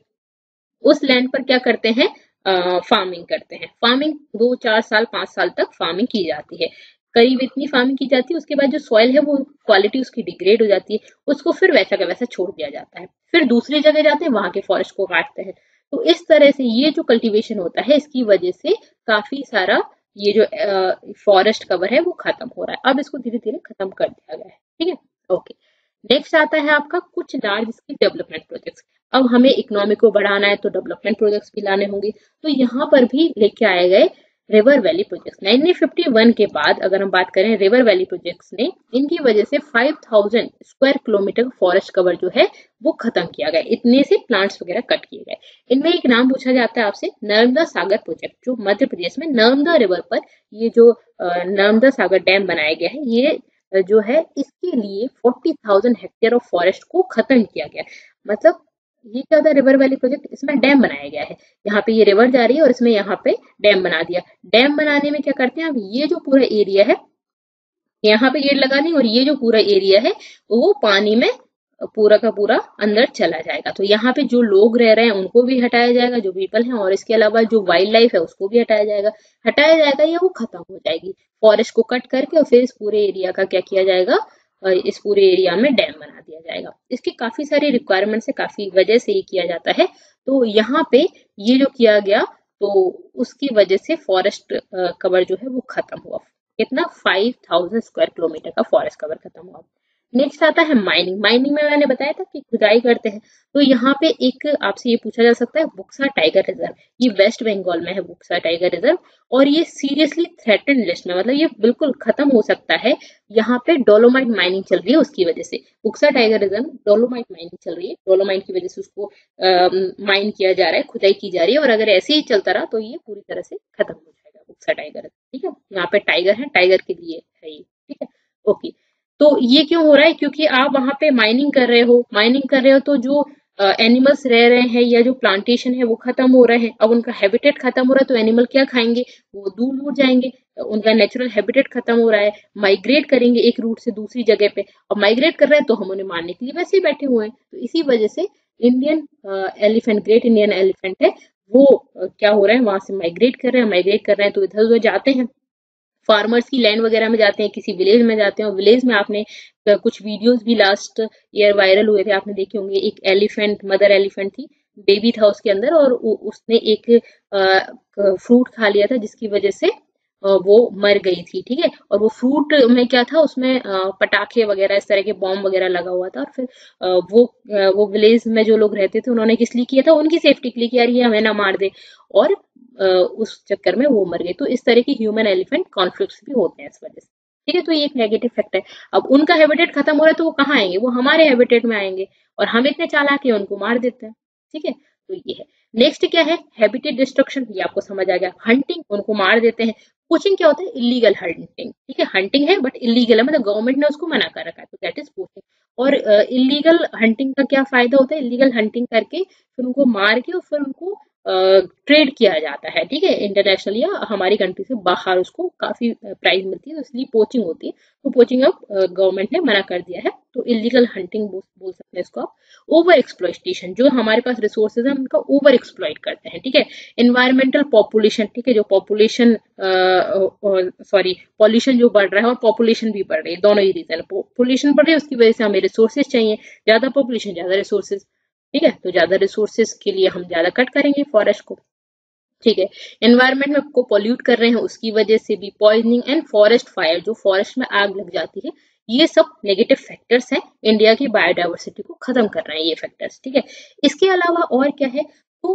उस लैंड पर क्या करते हैं, फार्मिंग करते हैं। फार्मिंग 2-4 साल 5 साल तक फार्मिंग की जाती है, करीब इतनी फार्मिंग की जाती है। उसके बाद जो सॉइल है वो क्वालिटी उसकी डिग्रेड हो जाती है, उसको फिर वैसा का वैसा छोड़ दिया जाता है, फिर दूसरी जगह जाते हैं वहां के फॉरेस्ट को काटते हैं। तो इस तरह से ये जो कल्टीवेशन होता है इसकी वजह से काफी सारा ये जो फॉरेस्ट कवर है वो खत्म हो रहा है। अब इसको धीरे धीरे खत्म कर दिया गया है, ठीक है। ओके, नेक्स्ट आता है आपका कुछ लार्ज स्केल डेवलपमेंट प्रोजेक्ट्स। अब हमें इकोनॉमी को बढ़ाना है तो डेवलपमेंट प्रोजेक्ट्स भी लाने होंगे, तो यहाँ पर भी लेके आए गए रिवर वैली प्रोजेक्ट्स। 1951 के बाद अगर हम बात करें रिवर वैली प्रोजेक्ट्स ने, इनकी वजह से 5000 स्क्वायर किलोमीटर फॉरेस्ट कवर जो है वो खत्म किया गया, इतने से प्लांट्स वगैरह कट किए गए। इनमें एक नाम पूछा जाता है आपसे, नर्मदा सागर प्रोजेक्ट, जो मध्य प्रदेश में नर्मदा रिवर पर ये जो नर्मदा सागर डैम बनाया गया है, ये जो है इसके लिए 40,000 हेक्टेयर ऑफ फॉरेस्ट को खत्म किया गया। मतलब ये क्या होता है रिवर वैली प्रोजेक्ट, इसमें डैम बनाया गया है, यहाँ पे ये रिवर जा रही है और इसमें यहाँ पे डैम बना दिया। डैम बनाने में क्या करते हैं, अब ये जो पूरा एरिया है यहाँ पे गेट लगा दी और ये जो पूरा एरिया है वो पानी में पूरा का पूरा अंदर चला जाएगा। तो यहाँ पे जो लोग रह रहे हैं उनको भी हटाया जाएगा, जो पीपल हैं, और इसके अलावा जो वाइल्ड लाइफ है उसको भी हटाया जाएगा या वो खत्म हो जाएगी। फॉरेस्ट को कट करके और फिर इस पूरे एरिया का क्या किया जाएगा, इस पूरे एरिया में डैम बना दिया जाएगा। इसकी काफी सारी रिक्वायरमेंट से, काफी वजह से ये किया जाता है। तो यहाँ पे ये जो किया गया तो उसकी वजह से फॉरेस्ट कवर जो है वो खत्म हुआ। कितना, 5000 स्क्वायर किलोमीटर का फॉरेस्ट कवर खत्म हुआ। नेक्स्ट आता है माइनिंग। माइनिंग में मैंने बताया था कि खुदाई करते हैं, तो यहाँ पे एक आपसे ये पूछा जा सकता है, बुक्सा टाइगर रिजर्व, ये वेस्ट बंगाल में है बुक्सा टाइगर रिजर्व, और ये सीरियसली थ्रेटन्ड लिस्ट में, मतलब ये बिल्कुल खत्म हो सकता है। यहाँ पे डोलोमाइट माइनिंग चल रही है, उसकी वजह से Buxa tiger reserve dolomite mining चल रही है, डोलोमाइट की वजह से उसको माइन किया जा रहा है, खुदाई की जा रही है, और अगर ऐसे ही चलता रहा तो ये पूरी तरह से खत्म हो जाएगा बुक्सा टाइगर, ठीक है। यहाँ पे टाइगर है, टाइगर के लिए है ये, ठीक है। ओके, तो ये क्यों हो रहा है, क्योंकि आप वहां पे माइनिंग कर रहे हो तो जो एनिमल्स रह रहे हैं या जो प्लांटेशन है वो खत्म हो रहे हैं। अब उनका हैबिटेट खत्म हो रहा है तो एनिमल क्या खाएंगे, वो दूर दूर जाएंगे, उनका नेचुरल हैबिटेट खत्म हो रहा है, माइग्रेट करेंगे एक रूट से दूसरी जगह पे, और माइग्रेट कर रहे हैं तो हम उन्हें मारने के लिए वैसे ही बैठे हुए हैं। तो इसी वजह से Indian elephant, great Indian elephant है वो क्या हो रहा है, वहां से माइग्रेट कर रहे हैं तो इधर उधर जाते हैं, फार्मर्स की लैंड वगैरह में जाते हैं, किसी विलेज में जाते हैं, और विलेज में आपने कुछ वीडियोस भी लास्ट ईयर वायरल हुए थे, आपने देखे होंगे। एक एलिफेंट, मदर एलिफेंट थी, बेबी था उसके अंदर, और उसने एक फ्रूट खा लिया था जिसकी वजह से वो मर गई थी, ठीक है। और वो फ्रूट में क्या था, उसमें पटाखे वगैरह इस तरह के बॉम्ब वगैरह लगा हुआ था, और फिर वो विलेज में जो लोग रहते थे उन्होंने किस लिए किया था, उनकी सेफ्टी के लिए, कि यार ये हमें ना मार दे, और उस चक्कर में वो मर गए। तो इस तरह की ह्यूमन एलिफेंट कॉन्फ्लिक्ट्स भी होते हैं इस वजह से, ठीक है। तो ये एक नेगेटिव फैक्टर है। अब उनका हैबिटेट खत्म हो रहा है तो वो कहाँ आएंगे, वो हमारे हैबिटेट में आएंगे, और हम इतने चालाक हैं उनको मार देते हैं, ठीक है। तो ये है। नेक्स्ट क्या है, हैबिटेट डिस्ट्रक्शन, ये आपको समझ आ गया। हंटिंग, उनको मार देते हैं। पोचिंग क्या होता है, इलीगल हंटिंग, ठीक है। हंटिंग है बट इलीगल है, मतलब गवर्नमेंट ने उसको मना कर रखा है, तो दैट इज पोचिंग। और इलीगल हंटिंग का क्या फायदा होता है, इलीगल हंटिंग करके फिर उनको मार के और फिर उनको ट्रेड किया जाता है, ठीक है, इंटरनेशनल या हमारी कंट्री से बाहर उसको काफी प्राइस मिलती है, तो इसलिए पोचिंग होती है। तो पोचिंग अब गवर्नमेंट ने मना कर दिया है, तो इलीगल हंटिंग बोल सकते हैं इसको आप। ओवर एक्सप्लॉइटेशन, जो हमारे पास रिसोर्सेज है उनका ओवर एक्सप्लॉइट करते हैं, ठीक है। एनवायरमेंटल पॉपुलेशन, ठीक है, जो पॉपुलेशन पॉल्यूशन जो बढ़ रहा है और पॉपुलेशन भी बढ़ रही है, दोनों ही रीजन, पॉपुलेशन बढ़ रही है उसकी वजह से हमें रिसोर्सेज चाहिए, ज्यादा पॉपुलेशन ज्यादा रिसोर्सेज, ठीक है। तो ज्यादा रिसोर्सेज के लिए हम ज्यादा कट करेंगे फॉरेस्ट को, ठीक है। एनवायरमेंट में को पॉल्यूट कर रहे हैं उसकी वजह से भी पॉइजनिंग एंड फॉरेस्ट फायर, जो फॉरेस्ट में आग लग जाती है, ये सब नेगेटिव फैक्टर्स हैं, इंडिया की बायोडाइवर्सिटी को खत्म कर रहे हैं ये फैक्टर्स, ठीक है। इसके अलावा और क्या है, तो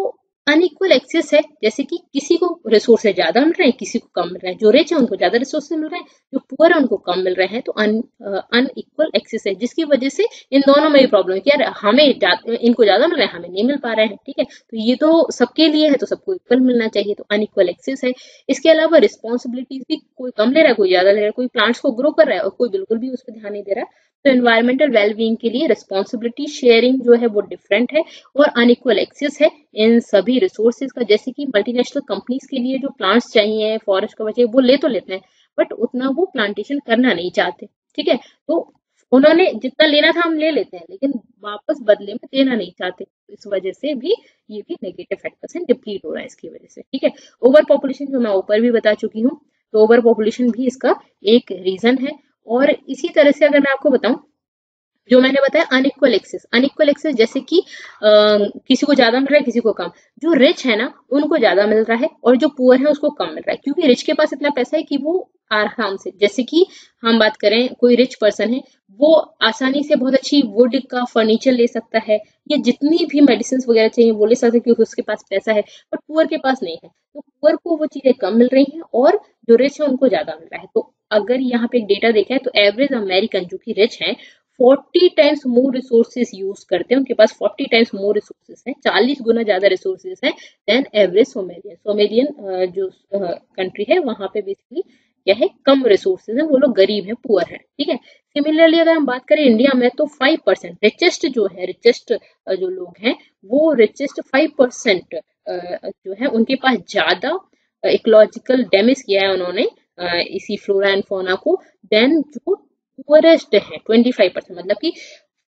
अनइक्वल एक्सेस है, जैसे कि किसी को रिसोर्सेज ज्यादा मिल रहे हैं, किसी को कम मिल रहे हैं। जो रिच है उनको ज्यादा रिसोर्सेज मिल रहे हैं, जो पुअर है उनको कम मिल रहे हैं। तो अनइक्वल एक्सेस है, जिसकी वजह से इन दोनों में ही प्रॉब्लम है कि यार हमें इनको ज्यादा मिल रहे हैं, हमें नहीं मिल पा रहे हैं। ठीक है, तो ये तो सबके लिए है, तो सबको इक्वल मिलना चाहिए। तो अनइक्वल एक्सेस है। इसके अलावा रिस्पॉन्सिबिलिटीज भी कोई कम ले रहा है, कोई ज्यादा ले रहा है, कोई प्लांट्स को ग्रो कर रहा है और कोई बिल्कुल भी उस पर ध्यान नहीं दे रहा है। तो एनवायरमेंटल वेलबींग के लिए रिस्पॉन्सिबिलिटी शेयरिंग जो है वो डिफरेंट है और अनइक्वल एक्सेस है इन सभी रिसोर्सेज का। जैसे कि मल्टीनेशनल कंपनीज के लिए जो प्लांट्स चाहिए, फॉरेस्ट कवर चाहिए, वो ले तो लेते हैं, बट उतना वो प्लांटेशन करना नहीं चाहते। ठीक है, तो उन्होंने जितना लेना था हम ले लेते हैं, लेकिन वापस बदले में देना नहीं चाहते। तो इस वजह से भी ये भी नेगेटिव फैक्टर्स हैं, डिप्लीट हो रहा है इसकी वजह से। ठीक है, ओवर पॉपुलेशन जो मैं ऊपर भी बता चुकी हूँ, तो ओवर पॉपुलेशन भी इसका एक रीजन है। और इसी तरह से अगर मैं आपको बताऊं, जो मैंने बताया अनइक्वल एक्सेस जैसे कि किसी को ज्यादा मिल रहा है, किसी को कम। जो रिच है ना उनको ज्यादा मिल रहा है और जो पुअर है उसको कम मिल रहा है, क्योंकि रिच के पास इतना पैसा है कि वो आराम से, जैसे कि हम बात करें कोई रिच पर्सन है, वो आसानी से बहुत अच्छी वुड का फर्नीचर ले सकता है, या जितनी भी मेडिसिन वगैरह चाहिए वो ले सकता है, क्योंकि उसके पास पैसा है। बट पुअर के पास नहीं है, तो पुअर को वो चीजें कम मिल रही हैं और जो रिच है उनको ज्यादा मिल रहा है। तो अगर यहाँ पे एक डेटा देखा है, तो एवरेज अमेरिकन जो कि रिच है 40 टाइम्स मोर रिसोर्सेज यूज करते हैं, उनके पास 40 टाइम्स मोर रिसोर्सेज हैं, 40 गुना ज्यादा रिसोर्सेज हैं देन एवरेज सोमेलियन। सोमेलियन जो कंट्री है वहां पे बेसिकली क्या है, कम रिसोर्सेज है, वो लोग गरीब है, पुअर है। ठीक है, सिमिलरली अगर हम बात करें इंडिया में, तो 5% रिचेस्ट जो है, रिचेस्ट जो लोग हैं, वो रिचेस्ट 5% जो है उनके पास ज्यादा इकोलॉजिकल डैमेज किया है उन्होंने इसी फ्लोरा एंड फौना को, देन जो पुअरेस्ट है 25%। मतलब कि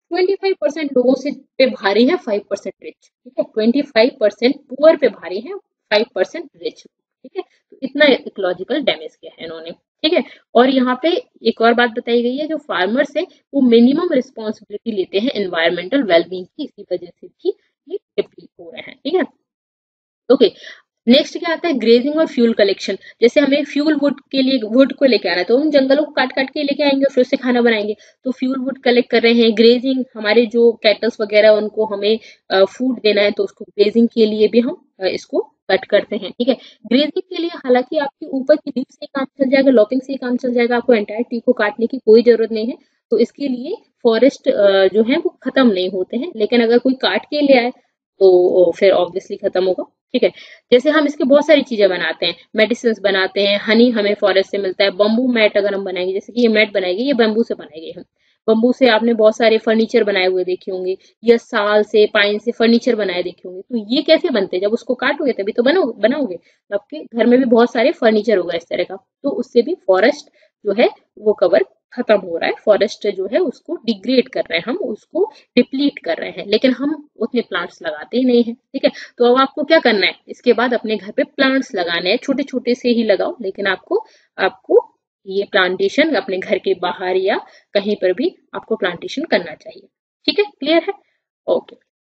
25% लोगों से पे भारी है 5% रिच। ठीक है, 25% पुअर पे भारी है 5% रिच। ठीक है, तो इतना इकोलॉजिकल डैमेज किया है इन्होंने। ठीक है, और यहाँ पे एक और बात बताई गई है, जो फार्मर्स है वो मिनिमम रिस्पॉन्सिबिलिटी लेते हैं एनवायरमेंटल वेलबींग की, इसी वजह से भी ये डिप्लीट हो रहे हैं। ठीक है, ओके। नेक्स्ट क्या आता है, ग्रेजिंग और फ्यूल कलेक्शन। जैसे हमें फ्यूल वुड के लिए वुड को लेके आना है, तो हम जंगलों को काट काट के लेके आएंगे और फिर उससे खाना बनाएंगे। तो फ्यूल वुड कलेक्ट कर रहे हैं। ग्रेजिंग, हमारे जो कैटल्स वगैरह उनको हमें फूड देना है, तो उसको ग्रेजिंग के लिए भी हम इसको कट करते हैं। ठीक है, ग्रेजिंग के लिए हालांकि आपके ऊपर की लीफ से काम चल जाएगा, लॉपिंग से काम चल जाएगा, आपको एंटायर ट्री को काटने की कोई जरूरत नहीं है। तो इसके लिए फॉरेस्ट जो है वो खत्म नहीं होते हैं, लेकिन अगर कोई काट के ले आए तो फिर ऑब्वियसली खत्म होगा। ठीक है, जैसे हम इसके बहुत सारी चीजें बनाते हैं, मेडिसिन बनाते हैं, हनी हमें फॉरेस्ट से मिलता है। बम्बू मैट अगर हम बनाएंगे, जैसे कि ये मैट बनाएगी, ये बम्बू से बनाएंगे हम। बम्बू से आपने बहुत सारे फर्नीचर बनाए हुए देखे होंगे, या साल से, पाइन से फर्नीचर बनाए देखे होंगे। तो ये कैसे बनते हैं, जब उसको काटोगे तभी तो बनाओगे। तो आपके घर में भी बहुत सारे फर्नीचर होगा इस तरह का। तो उससे भी फॉरेस्ट जो है वो कवर खत्म हो रहा है, फॉरेस्ट जो है उसको डिग्रेड कर रहे हैं, हम उसको डिप्लीट कर रहे हैं, लेकिन हम उतने प्लांट्स लगाते ही नहीं है। ठीक है, तो अब आपको क्या करना है, इसके बाद अपने घर पे प्लांट्स लगाने हैं, छोटे छोटे से ही लगाओ, लेकिन आपको आपको ये प्लांटेशन अपने घर के बाहर या कहीं पर भी आपको प्लांटेशन करना चाहिए। ठीक है, क्लियर है? ओके।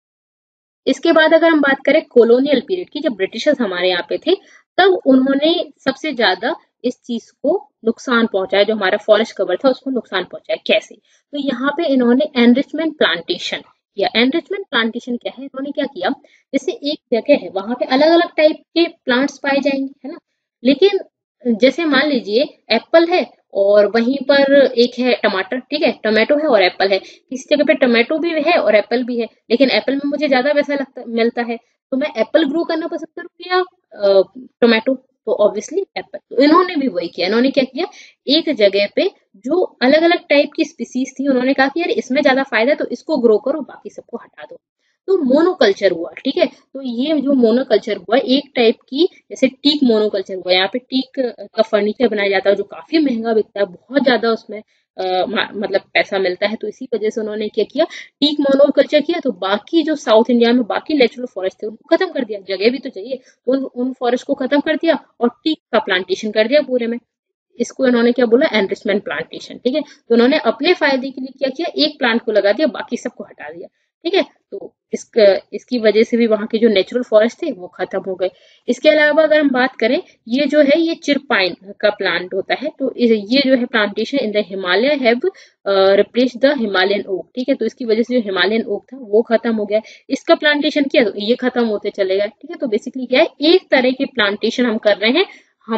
इसके बाद अगर हम बात करें कॉलोनियल पीरियड की, जब ब्रिटिशर्स हमारे यहाँ पे थे, तब उन्होंने सबसे ज्यादा इस चीज को नुकसान पहुंचाया, जो हमारा फॉरेस्ट कवर था उसको नुकसान पहुंचाया। कैसे? तो यहाँ पे इन्होंने एनरिचमेंट प्लांटेशन किया। एनरिचमेंट प्लांटेशन क्या है, इन्होंने क्या किया, जैसे एक जगह है वहां पे अलग अलग टाइप के प्लांट्स पाए जाएंगे, है ना, लेकिन जैसे मान लीजिए एप्पल है और वहीं पर एक है टमाटर। ठीक है, टोमेटो है और एप्पल है। किसी जगह पे टोमेटो भी है और एप्पल भी है, लेकिन एप्पल में मुझे ज्यादा पैसा मिलता है, तो मैं एप्पल ग्रो करना पसंद करूंगी या टोमेटो? तो ऑब्वियसली एप्पल। तो इन्होंने भी वही किया। इन्होंने क्या किया, एक जगह पे जो अलग अलग टाइप की स्पीसीज थी, उन्होंने कहा कि यार इसमें ज्यादा फायदा है तो इसको ग्रो करो, बाकी सबको हटा दो। तो मोनोकल्चर हुआ। ठीक है, तो ये जो मोनोकल्चर हुआ, एक टाइप की, जैसे टीक मोनोकल्चर हुआ, यहाँ पे टीक का फर्नीचर बनाया जाता है जो काफी महंगा बिकता है, बहुत ज्यादा उसमें मतलब पैसा मिलता है। तो इसी वजह से उन्होंने क्या किया, टीक मोनोकल्चर किया। तो बाकी जो साउथ इंडिया में बाकी नेचुरल फॉरेस्ट थे उनको खत्म कर दिया, जगह भी तो चाहिए, तो उन फॉरेस्ट को खत्म कर दिया और टीक का प्लांटेशन कर दिया पूरे में। इसको इन्होंने क्या बोला, एनरिचमेंट प्लांटेशन। ठीक है, तो उन्होंने अपने फायदे के लिए क्या किया, एक प्लांट को लगा दिया, बाकी सबको हटा दिया। ठीक है, तो इसकी वजह से भी वहाँ के जो नेचुरल फॉरेस्ट थे वो खत्म हो गए। इसके अलावा अगर हम बात करें, ये जो है ये चिरपाइन का प्लांट होता है, तो ये जो है plantation in the Himalaya have replace the Himalayan oak, ठीक है। तो इसकी वजह से जो हिमालयन ओक था वो खत्म हो गया, इसका प्लांटेशन किया तो ये खत्म होते चले गए, ठीक है। तो बेसिकली क्या है, एक तरह के प्लांटेशन हम कर रहे हैं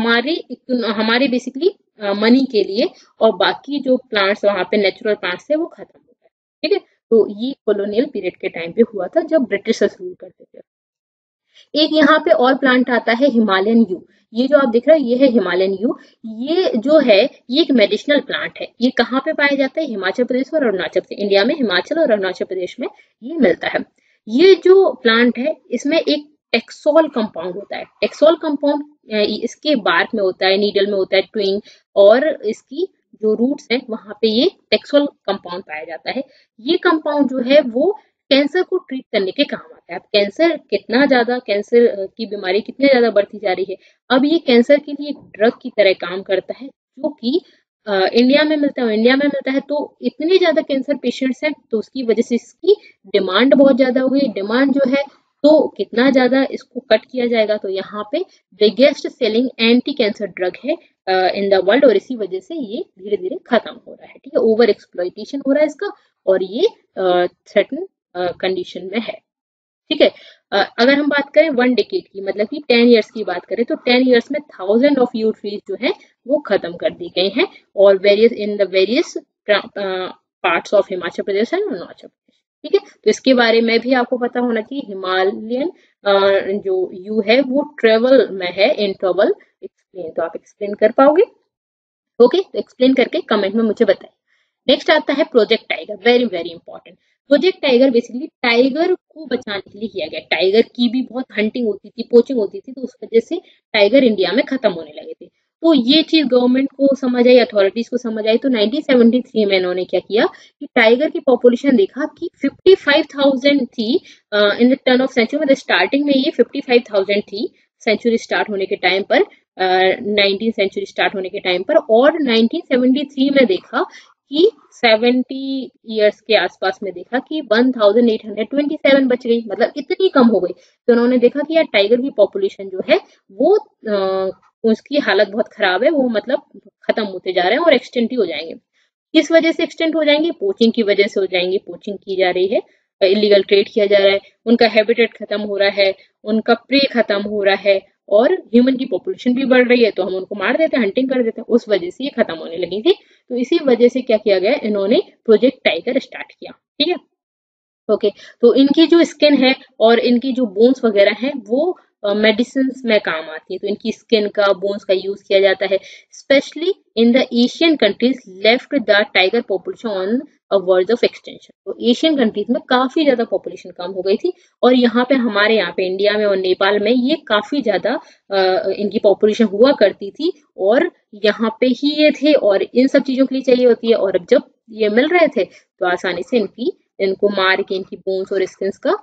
हमारे बेसिकली मनी के लिए, और बाकी जो प्लांट्स वहां पे नेचुरल प्लांट्स थे वो खत्म हो गए, ठीक है। तो ये कॉलोनियल पीरियड के टाइम पे हुआ था जब ब्रिटिशर्स रूल करते थे। एक यहाँ पे और प्लांट आता है हिमालयन यू, ये जो आप दिख रहे हैं ये है हिमालयन यू। ये जो है ये एक मेडिसिनल प्लांट है। ये कहाँ पे पाया जाता है, हिमाचल प्रदेश और अरुणाचल प्रदेश, इंडिया में हिमाचल और अरुणाचल प्रदेश में ये मिलता है। ये जो प्लांट है इसमें एक टेक्सोल कंपाउंड होता है। टेक्सोल कंपाउंड इसके बार्क में होता है, नीडल में होता है, ट्विंग, और इसकी जो रूट्स हैं वहां पे ये टेक्सोल कंपाउंड पाया जाता है। ये कंपाउंड जो है वो कैंसर को ट्रीट करने के काम आता है। अब कैंसर की बीमारी कितनी ज्यादा बढ़ती जा रही है, अब ये कैंसर के लिए एक ड्रग की तरह काम करता है, जो कि इंडिया में मिलता है। तो इतने ज्यादा कैंसर पेशेंट्स हैं तो उसकी वजह से इसकी डिमांड बहुत ज्यादा हो गई। डिमांड जो है तो कितना ज्यादा इसको कट किया जाएगा, तो यहाँ पे biggest selling anti cancer drug है इन द वर्ल्ड, और इसी वजह से ये धीरे धीरे खत्म हो रहा है, ठीक है। ओवर एक्सप्लॉइटेशन हो रहा है इसका, और ये थ्रेटन कंडीशन में है, ठीक है। अगर हम बात करें 1 डेकेड की, मतलब कि 10 ईयर्स की बात करें, तो 10 ईयर्स में 1000 ऑफ यू ट्रीज जो है वो खत्म कर दी गई हैं, और various parts of Himachal Pradesh and Arunachal Pradesh, ठीक है। तो इसके बारे में भी आपको पता होना चाहिए। हिमालयन जो यू है वो ट्रेवल में है, इन ट्रेवल एक्सप्लेन, तो आप एक्सप्लेन कर पाओगे, ओके। तो एक्सप्लेन करके कमेंट में मुझे बताइए। नेक्स्ट आता है project tiger, very very important. Project tiger basically tiger को बचाने के लिए किया गया। टाइगर की भी बहुत हंटिंग होती थी, पोचिंग होती थी, तो उस वजह से टाइगर इंडिया में खत्म होने लगे थे। तो ये चीज गवर्नमेंट को समझ आई, अथॉरिटीज को समझ आई, तो 1973 में इन्होंने क्या किया कि टाइगर की पॉपुलेशन देखा कि 55,000 थी in the turn of century, मतलब स्टार्टिंग में ये 55,000 थी सेंचुरी स्टार्ट होने के टाइम पर, 19th सेंचुरी स्टार्ट होने के टाइम पर, और 1973 में देखा कि 70 ईयर्स के आसपास में देखा कि 1827 बच गई, मतलब इतनी कम हो गई। तो उन्होंने देखा कि यार टाइगर की पॉपुलेशन जो है वो उसकी हालत बहुत खराब है, वो मतलब खत्म होते जा रहे हैं और एक्सटेंट ही हो जाएंगे। किस वजह से एक्सटेंट हो जाएंगे, पोचिंग की वजह से हो जाएंगे। पोचिंग की जा रही है, इलीगल ट्रेड किया जा रहा है, उनका हैबिटेट खत्म हो रहा है, उनका प्रे खत्म हो रहा है, और ह्यूमन की पॉपुलेशन भी बढ़ रही है, तो हम उनको मार देते हैं, हंटिंग कर देते हैं, उस वजह से ये खत्म होने लगी थी। तो इसी वजह से क्या किया गया, इन्होंने प्रोजेक्ट टाइगर स्टार्ट किया, ठीक है, ओके। तो इनकी जो स्किन है और इनकी जो बोन्स वगैरह हैं वो मेडिसिन में काम आती है, तो इनकी स्किन का, बोन्स का यूज किया जाता है। Specially in the Asian countries left the tiger population on a verge of extension. तो एशियन कंट्रीज में काफी ज्यादा पॉपुलेशन कम हो गई थी, और यहाँ पे हमारे यहाँ पे इंडिया में और नेपाल में ये काफी ज्यादा इनकी पॉपुलेशन हुआ करती थी, और यहाँ पे ही ये थे, और इन सब चीजों के लिए चाहिए होती है। और अब जब ये मिल रहे थे तो आसानी से इनको मार के इनकी बोन्स और स्किन्स का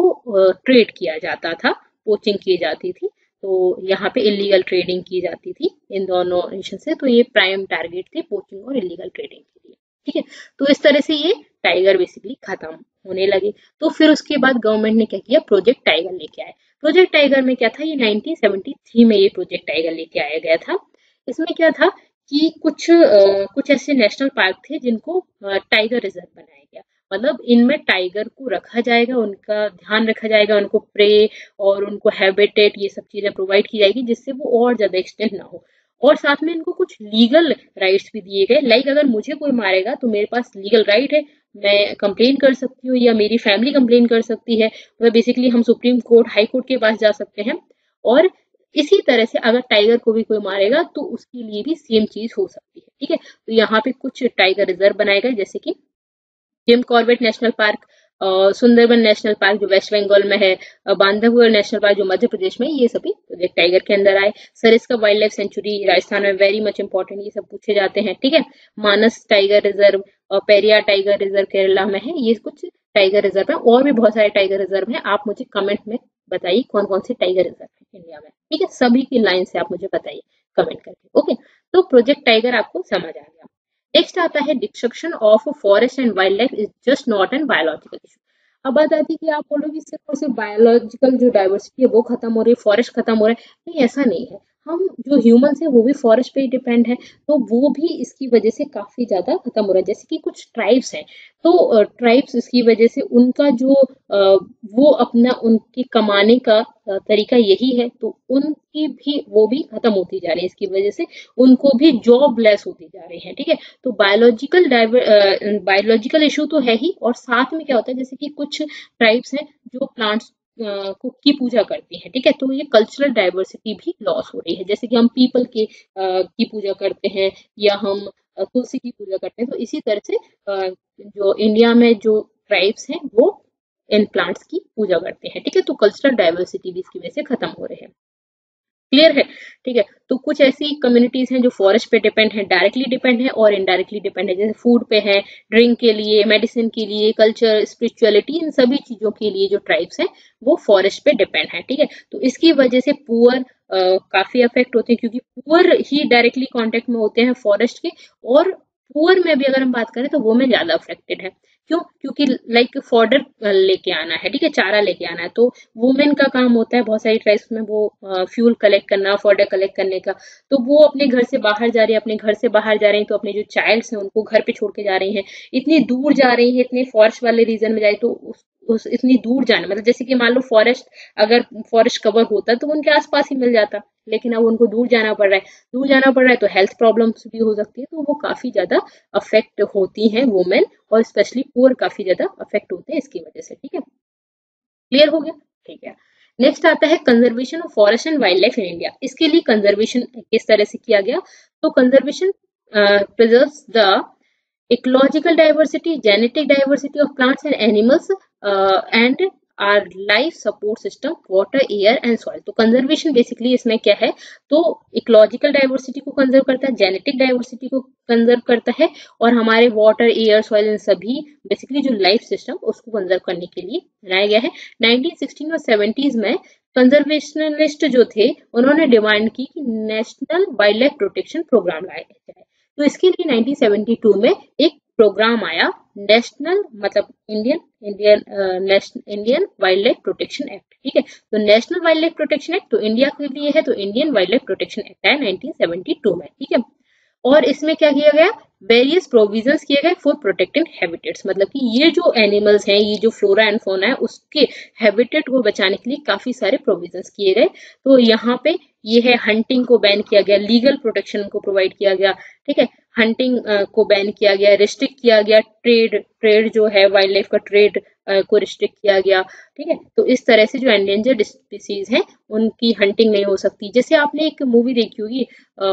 वो ट्रेड किया जाता था, पोचिंग की जाती थी। तो यहाँ पे इलीगल ट्रेडिंग की जाती थी इन दोनों नेशन से, तो ये प्राइम टारगेट थे पोचिंग और इलीगल ट्रेडिंग के लिए, ठीक है। तो इस तरह से ये टाइगर बेसिकली खत्म होने लगे। तो फिर उसके बाद गवर्नमेंट ने क्या किया, प्रोजेक्ट टाइगर लेके आए। प्रोजेक्ट टाइगर में क्या था, ये 1973 में ये प्रोजेक्ट टाइगर लेके आया गया था। इसमें क्या था कि कुछ ऐसे नेशनल पार्क थे जिनको टाइगर रिजर्व बनाया गया, मतलब इनमें टाइगर को रखा जाएगा, उनका ध्यान रखा जाएगा, उनको प्रे और उनको हैबिटेट, ये सब चीजें प्रोवाइड की जाएगी जिससे वो और ज्यादा एक्सटेंड ना हो। और साथ में इनको कुछ लीगल राइट्स भी दिए गए, लाइक अगर मुझे कोई मारेगा तो मेरे पास लीगल राइट है, मैं कंप्लेन कर सकती हूँ, या मेरी फैमिली कंप्लेन कर सकती है, मतलब बेसिकली हम सुप्रीम कोर्ट, हाई कोर्ट के पास जा सकते हैं। और इसी तरह से अगर टाइगर को भी कोई मारेगा तो उसके लिए भी सेम चीज हो सकती है, ठीक है। तो यहाँ पे कुछ टाइगर रिजर्व बनाए गए, जैसे कि Jim Corbett national park, Sundarban national park जो वेस्ट बंगाल में है, बांधवगढ़ नेशनल पार्क जो मध्य प्रदेश में, ये सभी प्रोजेक्ट टाइगर के अंदर आए। Sariska wildlife sanctuary Rajasthan में, वेरी मच इंपॉर्टेंट, ये सब पूछे जाते हैं, ठीक है। मानस टाइगर रिजर्व और पेरियार टाइगर रिजर्व केरला में है, ये कुछ टाइगर रिजर्व है। और भी बहुत सारे टाइगर रिजर्व है, आप मुझे कमेंट में बताइए कौन कौन से टाइगर रिजर्व है इंडिया में, ठीक है। सभी की लाइन से आप मुझे बताइए कमेंट करके, ओके। तो प्रोजेक्ट टाइगर आपको समझ आ गया। नेक्स्ट आता है destruction of forest and wildlife is just not an biological issue. अब बात आती है कि आप बोलोगे सिर्फ और सिर्फ बायोलॉजिकल जो डाइवर्सिटी है वो खत्म हो रही है, फॉरेस्ट खत्म हो रहा है। नहीं, ऐसा नहीं है। हम जो ह्यूमंस है वो भी फॉरेस्ट पे ही डिपेंड है, तो वो भी इसकी वजह से काफी ज्यादा खत्म हो रहा है। जैसे कि कुछ ट्राइब्स हैं, तो ट्राइब्स इसकी वजह से उनका जो वो अपना उनकी कमाने का तरीका यही है, तो उनकी भी वो भी खत्म होती जा रही है। इसकी वजह से उनको भी जॉब लेस होती जा रही है। ठीक है, तो बायोलॉजिकल इशू तो है ही, और साथ में क्या होता है, जैसे कि कुछ ट्राइब्स हैं जो प्लांट्स की पूजा करती हैं। ठीक है, तो ये कल्चरल डाइवर्सिटी भी लॉस हो रही है। जैसे कि हम पीपल के की पूजा करते हैं, या हम तुलसी की पूजा करते हैं, तो इसी तरह से जो इंडिया में जो ट्राइब्स हैं वो इन प्लांट्स की पूजा करते हैं। ठीक है, तो कल्चरल डाइवर्सिटी भी इसकी वजह से खत्म हो रहे हैं। क्लियर है? ठीक है, तो कुछ ऐसी कम्युनिटीज हैं जो फॉरेस्ट पे डिपेंड है, डायरेक्टली डिपेंड है और इनडायरेक्टली डिपेंड है। जैसे फूड पे है, ड्रिंक के लिए, मेडिसिन के लिए, कल्चर, स्पिरिचुअलिटी, इन सभी चीजों के लिए जो ट्राइब्स हैं वो फॉरेस्ट पे डिपेंड है। ठीक है, तो इसकी वजह से पुअर काफी अफेक्ट होते हैं, क्योंकि पुअर ही डायरेक्टली कांटेक्ट में होते हैं फॉरेस्ट के। और पुअर में भी अगर हम बात करें तो वो में ज्यादा अफेक्टेड है। क्यों? क्योंकि लाइक फॉडर लेके आना है, ठीक है, चारा लेके आना है, तो वुमेन का काम होता है बहुत सारी ट्राइब्स में वो फ्यूल कलेक्ट करना, फॉडर कलेक्ट करने का। तो वो अपने घर से बाहर जा रही है, अपने घर से बाहर जा रही है, तो अपने जो चाइल्ड्स हैं उनको घर पे छोड़ के जा रही हैं। इतनी दूर जा रही है, इतने फॉरेस्ट वाले रीजन में जाए, तो उस इतनी दूर जाना, मतलब जैसे कि मान लो फॉरेस्ट, अगर फॉरेस्ट कवर होता तो उनके आसपास ही मिल जाता, लेकिन अब उनको दूर जाना पड़ रहा है। दूर जाना पड़ रहा है तो हेल्थ प्रॉब्लम्स भी हो सकती है, तो वो काफी ज्यादा अफेक्ट होती हैं वुमेन, और स्पेशली पुअर काफी ज्यादा अफेक्ट होते हैं इसकी वजह से। ठीक है, क्लियर हो गया? ठीक है, नेक्स्ट आता है conservation of forest and wildlife in India. इसके लिए कंजर्वेशन किस तरह से किया गया? तो conservation preserves the ecological diversity, genetic diversity of plants and animals, and our life support system, water, air and soil। तो कंजर्वेशन बेसिकली इसमें क्या है? तो इकोलॉजिकल डाइवर्सिटी को कंजर्व करता है, जेनेटिक डाइवर्सिटी को कंजर्व करता है, और हमारे वाटर, एयर, सॉइल, इन सभी बेसिकली जो लाइफ सिस्टम उसको कंजर्व करने के लिए बनाया गया है। 1916 और 70s में कंजर्वेशनिस्ट जो थे उन्होंने डिमांड की कि national wildlife protection programme लाया जाए। तो इसके लिए 1972 में एक प्रोग्राम आया, नेशनल मतलब Indian wildlife protection act. ठीक है, तो national wildlife protection act तो इंडिया के लिए है, तो Indian wildlife protection act है 1972 में। ठीक है, और इसमें क्या किया गया? वेरियस प्रोविजंस किए गए फॉर प्रोटेक्टिंग हैबिटेट्स, मतलब कि ये जो एनिमल्स हैं, ये जो फ्लोरा एंड फौना है, उसके हैबिटेट को बचाने के लिए काफी सारे प्रोविजंस किए गए। तो यहाँ पे ये है, हंटिंग को बैन किया गया, लीगल प्रोटेक्शन को प्रोवाइड किया गया। ठीक है, हंटिंग को बैन किया गया, रिस्ट्रिक्ट किया गया, ट्रेड जो है वाइल्ड लाइफ का ट्रेड को रिस्ट्रिक्ट किया गया। ठीक है, तो इस तरह से जो एंडेंजर्ड स्पीसीज हैं उनकी हंटिंग नहीं हो सकती। जैसे आपने एक मूवी देखी होगी,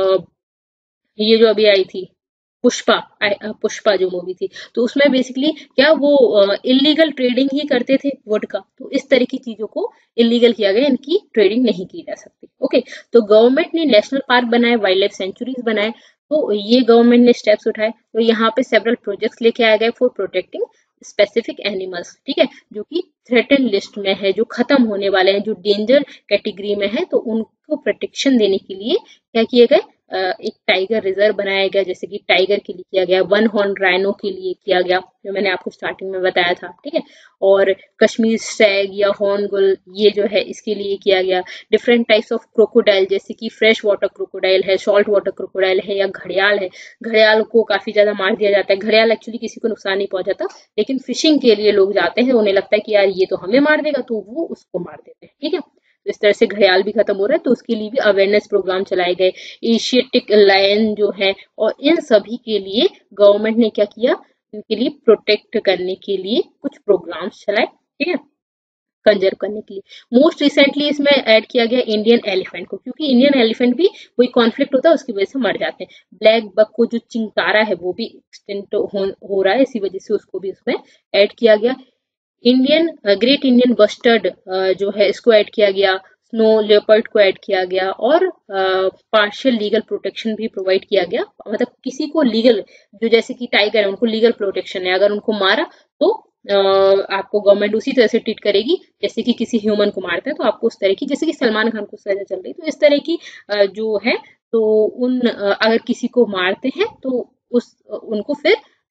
ये जो अभी आई थी पुष्पा, पुष्पा जो मूवी थी, तो उसमें बेसिकली क्या वो इलीगल ट्रेडिंग ही करते थे वुड का, तो इस तरह की चीजों को इलीगल किया गया, इनकी ट्रेडिंग नहीं की जा सकती। ओके, तो गवर्नमेंट ने नेशनल पार्क बनाए, वाइल्ड लाइफ सेंचुरीज बनाए, तो ये गवर्नमेंट ने स्टेप्स उठाए। तो यहाँ पे सेवरल प्रोजेक्ट्स लेके आए गए फॉर प्रोटेक्टिंग स्पेसिफिक एनिमल्स। ठीक है, जो कि थ्रेटन लिस्ट में है, जो खत्म होने वाले हैं, जो डेंजर कैटेगरी में है, तो उनको प्रोटेक्शन देने के लिए क्या किए गए? एक टाइगर रिजर्व बनाया गया, जैसे कि टाइगर के लिए किया गया, वन हॉर्न राइनो के लिए किया गया, जो मैंने आपको स्टार्टिंग में बताया था। ठीक है, और कश्मीर स्टैग या हॉर्नबिल ये जो है इसके लिए किया गया। डिफरेंट टाइप्स ऑफ क्रोकोडाइल, जैसे कि फ्रेश वाटर क्रोकोडाइल है, सॉल्ट वाटर क्रोकोडाइल है, या घड़ियाल है। घड़ियाल को काफी ज्यादा मार दिया जाता है। घड़ियाल एक्चुअली किसी को नुकसान नहीं पहुंचाता, लेकिन फिशिंग के लिए लोग जाते हैं, उन्हें लगता है कि यार ये तो हमें मार देगा, तो वो उसको मार देते हैं। ठीक है, तो इस तरह से घड़ियाल भी खत्म हो रहा है, तो उसके लिए भी अवेयरनेस प्रोग्राम चलाए गए। एशियाटिक लायन जो है, और इन सभी के लिए गवर्नमेंट ने क्या किया? इनके लिए प्रोटेक्ट करने के लिए कुछ प्रोग्राम्स चलाए। ठीक है, कंजर्व करने के लिए। मोस्ट रिसेंटली इसमें ऐड किया गया इंडियन एलिफेंट को, क्योंकि इंडियन एलिफेंट भी कोई कॉन्फ्लिक्ट होता है उसकी वजह से मर जाते हैं। ब्लैक बक को जो चिंकारा है वो भी एक्सटेंट हो रहा है, इसी वजह से उसको भी उसमें ऐड किया गया। इंडियन ग्रेट इंडियन बस्टर्ड जो है इसको ऐड किया गया, स्नो लेपर्ड को ऐड किया गया, और पार्शियल लीगल प्रोटेक्शन भी प्रोवाइड किया गया। मतलब किसी को लीगल, जो जैसे कि टाइगर है उनको लीगल प्रोटेक्शन है, अगर उनको मारा तो आपको गवर्नमेंट उसी तरह से ट्रीट करेगी जैसे कि किसी ह्यूमन को मारते हैं, तो आपको उस तरह की, जैसे कि सलमान खान को सजा चल रही, तो इस तरह की जो है, तो अगर किसी को मारते हैं तो उनको फिर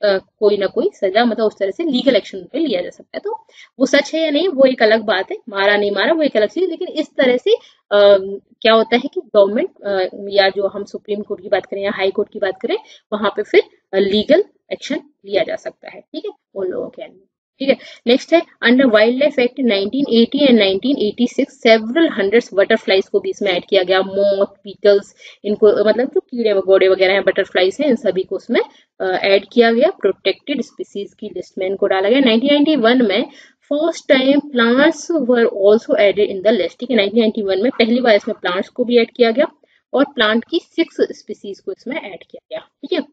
कोई ना कोई सजा मतलब उस तरह से लीगल एक्शन पे लिया जा सकता है। तो वो सच है या नहीं वो एक अलग बात है, मारा नहीं मारा वो एक अलग चीज, लेकिन इस तरह से क्या होता है कि गवर्नमेंट या जो हम सुप्रीम कोर्ट की बात करें या हाई कोर्ट की बात करें वहां पे फिर लीगल एक्शन लिया जा सकता है, ठीक है, उन लोगों के अंदर, ठीक है। नेक्स्ट है under wildlife act 1980 and 1986 several hundreds butterflies को भी इसमें ऐड किया गया, मोथ, बीटल्स, इनको मतलब जो कीड़े मकोड़े वगैरह हैं, बटरफ्लाइज हैं, इन सभी को उसमें ऐड किया गया, प्रोटेक्टेड स्पीसीज की लिस्ट में इनको डाला गया। 1991 में first time plants were also added in the list, ठीक है, 1991 में पहली बार इसमें प्लांट्स को भी ऐड किया गया और प्लांट की 6 स्पीसीज को इसमें ऐड किया गया, ठीक है।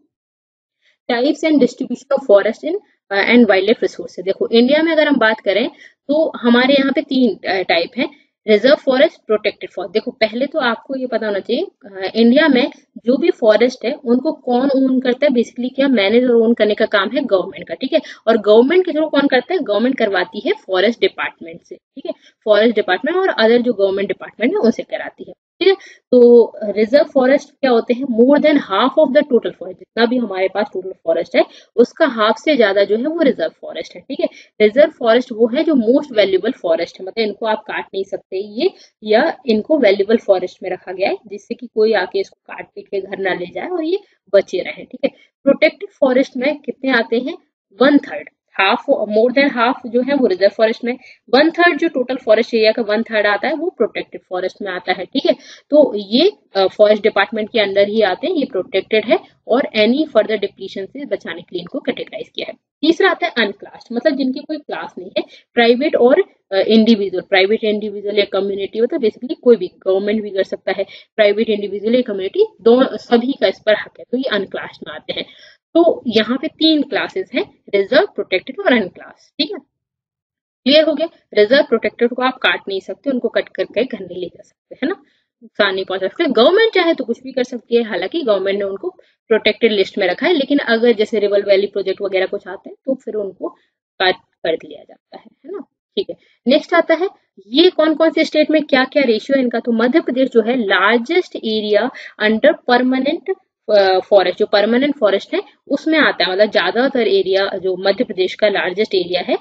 Types and distribution of forest in and wildlife resources, देखो इंडिया में अगर हम बात करें तो हमारे यहाँ पे 3 टाइप है, रिजर्व फॉरेस्ट, प्रोटेक्टेड फॉरेस्ट। देखो पहले तो आपको ये पता होना चाहिए इंडिया में जो भी फॉरेस्ट है उनको कौन ओन करता है, बेसिकली क्या मैनेज और ओन करने का काम है गवर्नमेंट का, ठीक है, और गवर्नमेंट के थ्रू कौन करता है, गवर्नमेंट करवाती है फॉरेस्ट डिपार्टमेंट से, ठीक है, फॉरेस्ट डिपार्टमेंट और अदर जो गवर्नमेंट डिपार्टमेंट है उनसे कराती है, ठीक है। तो रिजर्व फॉरेस्ट क्या होते हैं, more than half of the total forest, जितना भी हमारे पास टोटल फॉरेस्ट है उसका हाफ से ज्यादा जो है वो रिजर्व फॉरेस्ट है, ठीक है। रिजर्व फॉरेस्ट वो है जो मोस्ट वैल्यूएबल फॉरेस्ट है, मतलब इनको आप काट नहीं सकते ये, या इनको वैल्यूएबल फॉरेस्ट में रखा गया है जिससे कि कोई आके इसको काट पीट के घर ना ले जाए और ये बचे रहे, ठीक है। प्रोटेक्टेड फॉरेस्ट में कितने आते हैं, 1/3, हाफ, मोर देन हाफ जो है वो रिजर्व फॉरेस्ट में, 1/3 जो टोटल फॉरेस्ट एरिया का 1/3 आता है वो प्रोटेक्टेड फॉरेस्ट में आता है, ठीक है। तो ये फॉरेस्ट डिपार्टमेंट के अंदर ही आते हैं, ये प्रोटेक्टेड है और एनी फर्दर डिप्लीशन से बचाने के लिए इनको कैटेगराइज किया है। तीसरा आता है अनक्लास्ड, मतलब जिनकी कोई क्लास नहीं है, प्राइवेट और इंडिविजुअल, प्राइवेट इंडिविजुअल या कम्युनिटी, मतलब बेसिकली कोई भी, गवर्नमेंट भी कर सकता है, प्राइवेट इंडिविजुअल या कम्युनिटी, दोनों सभी का इस पर हक है, तो ये अनक्लास्ड में आते हैं। तो यहाँ पे 3 क्लासेस हैं, रिजर्व, प्रोटेक्टेड और अनक्लास, ठीक है, क्लियर हो गया। रिजर्व प्रोटेक्टेड को आप काट नहीं सकते, उनको कट करके घर नहीं ले जा सकते, है ना, नुकसान नहीं पहुंचा सकते। गवर्नमेंट चाहे तो कुछ भी कर सकती है, हालांकि गवर्नमेंट ने उनको प्रोटेक्टेड लिस्ट में रखा है, लेकिन अगर जैसे रिवर वैली प्रोजेक्ट वगैरह कुछ आते हैं तो फिर उनको काट कर दिया जाता है ना, ठीक है। नेक्स्ट आता है ये कौन कौन से स्टेट में क्या क्या रेशियो है इनका, तो मध्य प्रदेश जो है largest area under permanent forest, जो परमानेंट फॉरेस्ट है उसमें आता है, मतलब ज्यादातर एरिया जो मध्य प्रदेश का लार्जेस्ट एरिया है,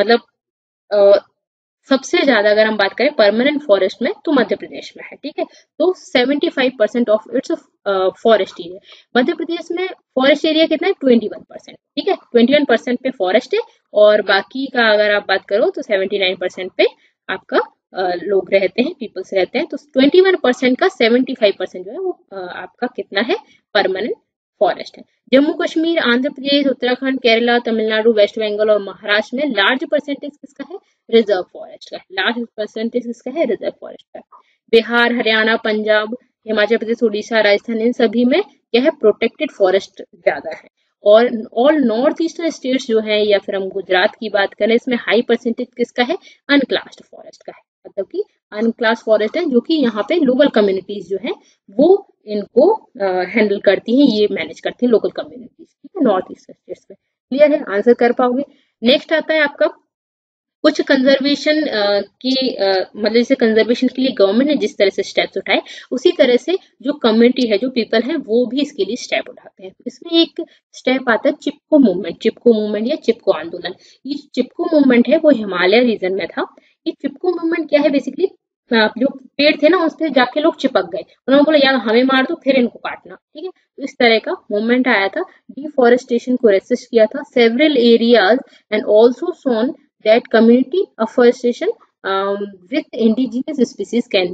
मतलब सबसे ज्यादा अगर हम बात करें परमानेंट फॉरेस्ट में तो मध्य प्रदेश में है, ठीक है। तो 75% of its forest area, Madhya Pradesh में फॉरेस्ट एरिया कितना है, 21%, ठीक है, 21% पे फॉरेस्ट है और बाकी का अगर आप बात करो तो 79% पे आपका लोग रहते हैं, पीपल्स रहते हैं, तो 21% का 75% जो है वो आपका कितना है, परमानेंट फॉरेस्ट है। जम्मू कश्मीर, आंध्र प्रदेश, उत्तराखंड, केरला, तमिलनाडु, वेस्ट बंगाल और महाराष्ट्र में लार्ज परसेंटेज किसका है, रिजर्व फॉरेस्ट का, लार्ज परसेंटेज किसका है, रिजर्व फॉरेस्ट का। बिहार, हरियाणा, पंजाब, हिमाचल प्रदेश, उड़ीसा, राजस्थान, इन सभी में क्या है, प्रोटेक्टेड फॉरेस्ट ज्यादा है। और ऑल नॉर्थ ईस्टर्न स्टेट्स जो है या फिर हम गुजरात की बात करें, इसमें हाई परसेंटेज किसका है, अनक्लास्ड फॉरेस्ट का है, मतलब कि अनक्लास फॉरेस्ट है जो कि यहाँ पे लोकल कम्युनिटीज जो है वो इनको हैंडल करती हैं, ये मैनेज करती हैं लोकल कम्युनिटीज, ठीक है, नॉर्थ ईस्ट स्टेट्स में। क्लियर है, आंसर कर पाओगे। नेक्स्ट आता है आपका कुछ कंजर्वेशन की मतलब जैसे कंजर्वेशन के लिए गवर्नमेंट ने जिस तरह से स्टेप्स उठाए उसी तरह से जो कम्युनिटी है, जो पीपल है, वो भी इसके लिए स्टेप उठाते हैं। इसमें एक स्टेप आता है चिपको मूवमेंट, चिपको मूवमेंट या चिपको आंदोलन। ये चिपको मूवमेंट है वो हिमालय रीजन में था। ये चिपको मूवमेंट क्या है, बेसिकली जो पेड़ थे ना उस पर जाके लोग चिपक गए, उन्होंने बोला यार हमें मार दो फिर इनको काटना, ठीक है, तो इस तरह का मूवमेंट आया था। डिफॉरेस्टेशन को रेसिस्ट किया था, several areas and also shown that community afforestation with indigenous species can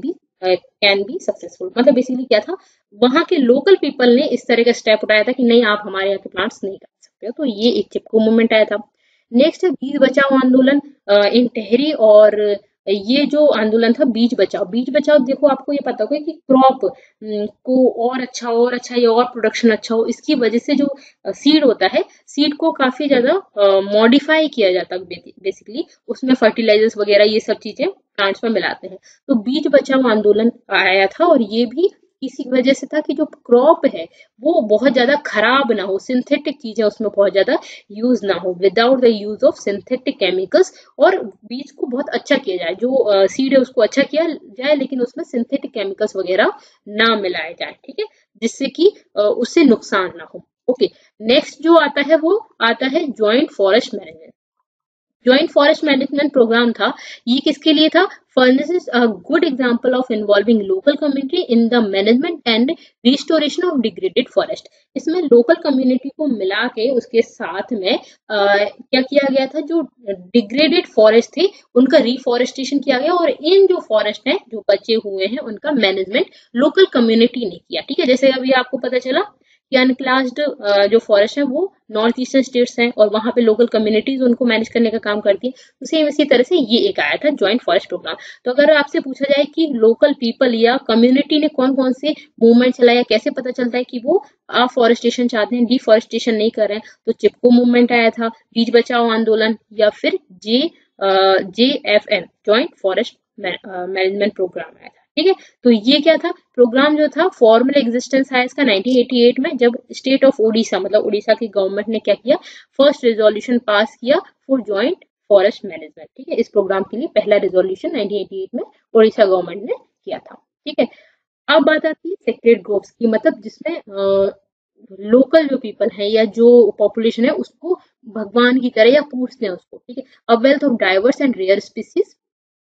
be successful। मतलब बेसिकली क्या था, वहां के लोकल पीपल ने इस तरह का स्टेप उठाया था कि नहीं आप हमारे यहाँ के प्लांट्स नहीं काट सकते हो, तो ये एक चिपको मूवमेंट आया था। नेक्स्ट है बीज बचाओ आंदोलन इन टेहरी, और ये जो आंदोलन था बीज बचाओ। बीज बचाओ देखो आपको ये पता होगा कि क्रॉप को और अच्छा या और प्रोडक्शन अच्छा हो, इसकी वजह से जो सीड होता है, सीड को काफी ज्यादा मॉडिफाई किया जाता है, बेसिकली उसमें फर्टिलाइजर्स वगैरह ये सब चीजें प्लांट्स में मिलाते हैं। तो बीज बचाओ आंदोलन आया था और ये भी इसी वजह से था कि जो क्रॉप है वो बहुत ज्यादा खराब ना हो, सिंथेटिक चीजें उसमें बहुत ज्यादा यूज ना हो, without the use of synthetic chemicals, और बीज को बहुत अच्छा किया जाए, जो सीड है उसको अच्छा किया जाए लेकिन उसमें सिंथेटिक केमिकल्स वगैरह ना मिलाए जाए, ठीक है, जिससे कि उससे नुकसान ना हो। ओके, नेक्स्ट जो आता है वो आता है joint forest management. Joint forest management programme था, ये किसके लिए था? Furnishes a good example of involving local community in the management and restoration of degraded forest. इसमें लोकल कम्युनिटी को मिला के उसके साथ में क्या किया गया था, जो डिग्रेडेड फॉरेस्ट थे उनका रिफॉरेस्टेशन किया गया, और इन जो फॉरेस्ट है जो बचे हुए हैं उनका मैनेजमेंट लोकल कम्युनिटी ने किया। ठीक है, जैसे अभी आपको पता चला कि अनक्लास्ड जो फॉरेस्ट है वो नॉर्थ ईस्टर्न स्टेट्स हैं और वहां पे लोकल कम्युनिटीज उनको मैनेज करने का काम करती है, तो सेम इसी तरह से ये एक आया था ज्वाइंट फॉरेस्ट प्रोग्राम। तो अगर आपसे पूछा जाए कि लोकल पीपल या कम्युनिटी ने कौन कौन से मूवमेंट चलाया, कैसे पता चलता है कि वो अफॉरेस्टेशन चाहते हैं, डिफॉरेस्टेशन नहीं कर रहे हैं, तो चिपको मूवमेंट आया था, बीच बचाओ आंदोलन, या फिर JFM joint forest management programme आया था। ठीक है, तो ये क्या था प्रोग्राम जो था, फॉर्मल एग्जिस्टेंस है इसका 1988 में, जब स्टेट ऑफ ओडिशा मतलब उड़ीसा की गवर्नमेंट ने क्या किया, फर्स्ट रेजोल्यूशन पास किया फॉर ज्वाइंट फॉरेस्ट मैनेजमेंट। ठीक है, इस प्रोग्राम के लिए पहला रेजोल्यूशन 1988 में उड़ीसा गवर्नमेंट ने किया था। ठीक है, अब बात आती है सेक्रेड ग्रोव्स की, मतलब जिसमें लोकल जो पीपल है या जो पॉपुलेशन है उसको भगवान की तरह या पूजते हैं उसको। ठीक है, a wealth of diverse and rare species,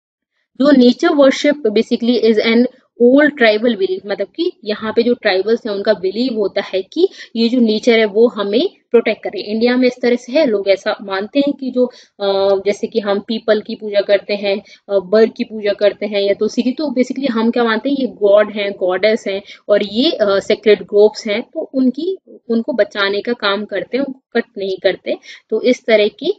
जो nature worship basically is an old tribal belief, मतलब कि यहाँ पे जो ट्राइबल्स हैं उनका बिलीव होता है कि ये जो नेचर है वो हमें प्रोटेक्ट करे। इंडिया में इस तरह से है, लोग ऐसा मानते हैं कि जो जैसे कि हम पीपल की पूजा करते हैं, बर्ड की पूजा करते हैं या तुलसी की, तो बेसिकली हम क्या मानते हैं, ये गॉड हैं, गॉडेस हैं, और ये सेक्रेड ग्रोव्स हैं, तो उनको बचाने का काम करते हैं, उनको कट नहीं करते। तो इस तरह की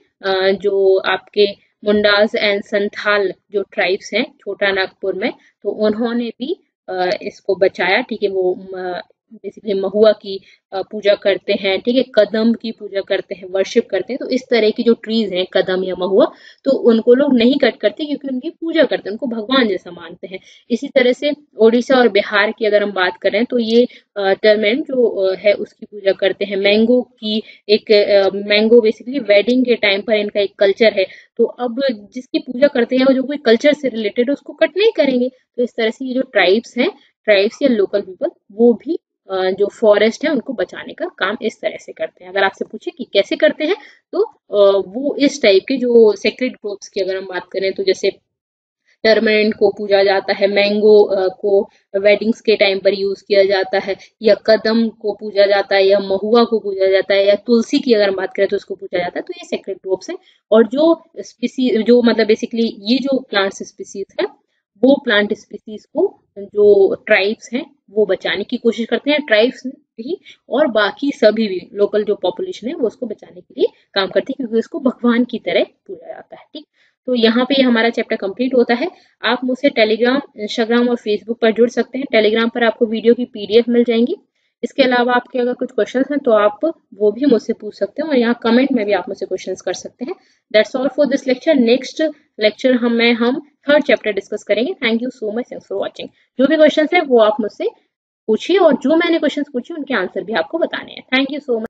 जो आपके मुंडास एंड संथाल जो ट्राइब्स हैं छोटा नागपुर में, तो उन्होंने भी इसको बचाया। ठीक है, वो बेसिकली महुआ की पूजा करते हैं, ठीक है, कदम की पूजा करते हैं, वर्शिप करते हैं। तो इस तरह की जो ट्रीज हैं कदम या महुआ, तो उनको लोग नहीं कट करते क्योंकि उनकी पूजा करते हैं, उनको भगवान जैसा मानते हैं। इसी तरह से ओडिशा और बिहार की अगर हम बात करें तो ये टर्मेन जो है उसकी पूजा करते हैं। मैंगो की एक मैंगो बेसिकली वेडिंग के टाइम पर इनका एक कल्चर है, तो अब जिसकी पूजा करते हैं वो जो कोई कल्चर से रिलेटेड है उसको कट नहीं करेंगे। तो इस तरह से ये जो ट्राइब्स हैं, ट्राइब्स या लोकल पीपल, वो भी जो फॉरेस्ट है उनको बचाने का काम इस तरह से करते हैं। अगर आपसे पूछे कि कैसे करते हैं, तो वो इस टाइप के जो सेक्रेड ग्रुप्स की अगर हम बात करें तो जैसे टर्मरिंड को पूजा जाता है, मैंगो को वेडिंग्स के टाइम पर यूज किया जाता है, या कदम को पूजा जाता है, या महुआ को पूजा जाता है, या तुलसी की अगर हम बात करें तो उसको पूजा जाता है। तो ये सेक्रेड ग्रुप्स है, और जो स्पीसीज जो मतलब बेसिकली ये जो प्लांट स्पीसीज है, वो प्लांट स्पीसीज को जो ट्राइब्स हैं वो बचाने की कोशिश करते हैं, ट्राइब्स भी और बाकी सभी भी लोकल जो पॉपुलेशन है वो उसको बचाने के लिए काम करती है, क्योंकि उसको भगवान की तरह पूजा जाता है। ठीक, तो यहाँ पे हमारा चैप्टर कंप्लीट होता है। आप मुझसे टेलीग्राम, इंस्टाग्राम और फेसबुक पर जुड़ सकते हैं। टेलीग्राम पर आपको वीडियो की PDF मिल जाएंगी। इसके अलावा आपके अगर कुछ क्वेश्चंस हैं तो आप वो भी मुझसे पूछ सकते हैं, और यहाँ कमेंट में भी आप मुझसे क्वेश्चंस कर सकते हैं। That's all for this lecture. Next lecture हम थर्ड चैप्टर डिस्कस करेंगे। Thank you so much, thanks for watching. जो भी क्वेश्चन है वो आप मुझसे पूछिए, और जो मैंने क्वेश्चन पूछे उनके आंसर भी आपको बताने हैं। Thank you so much.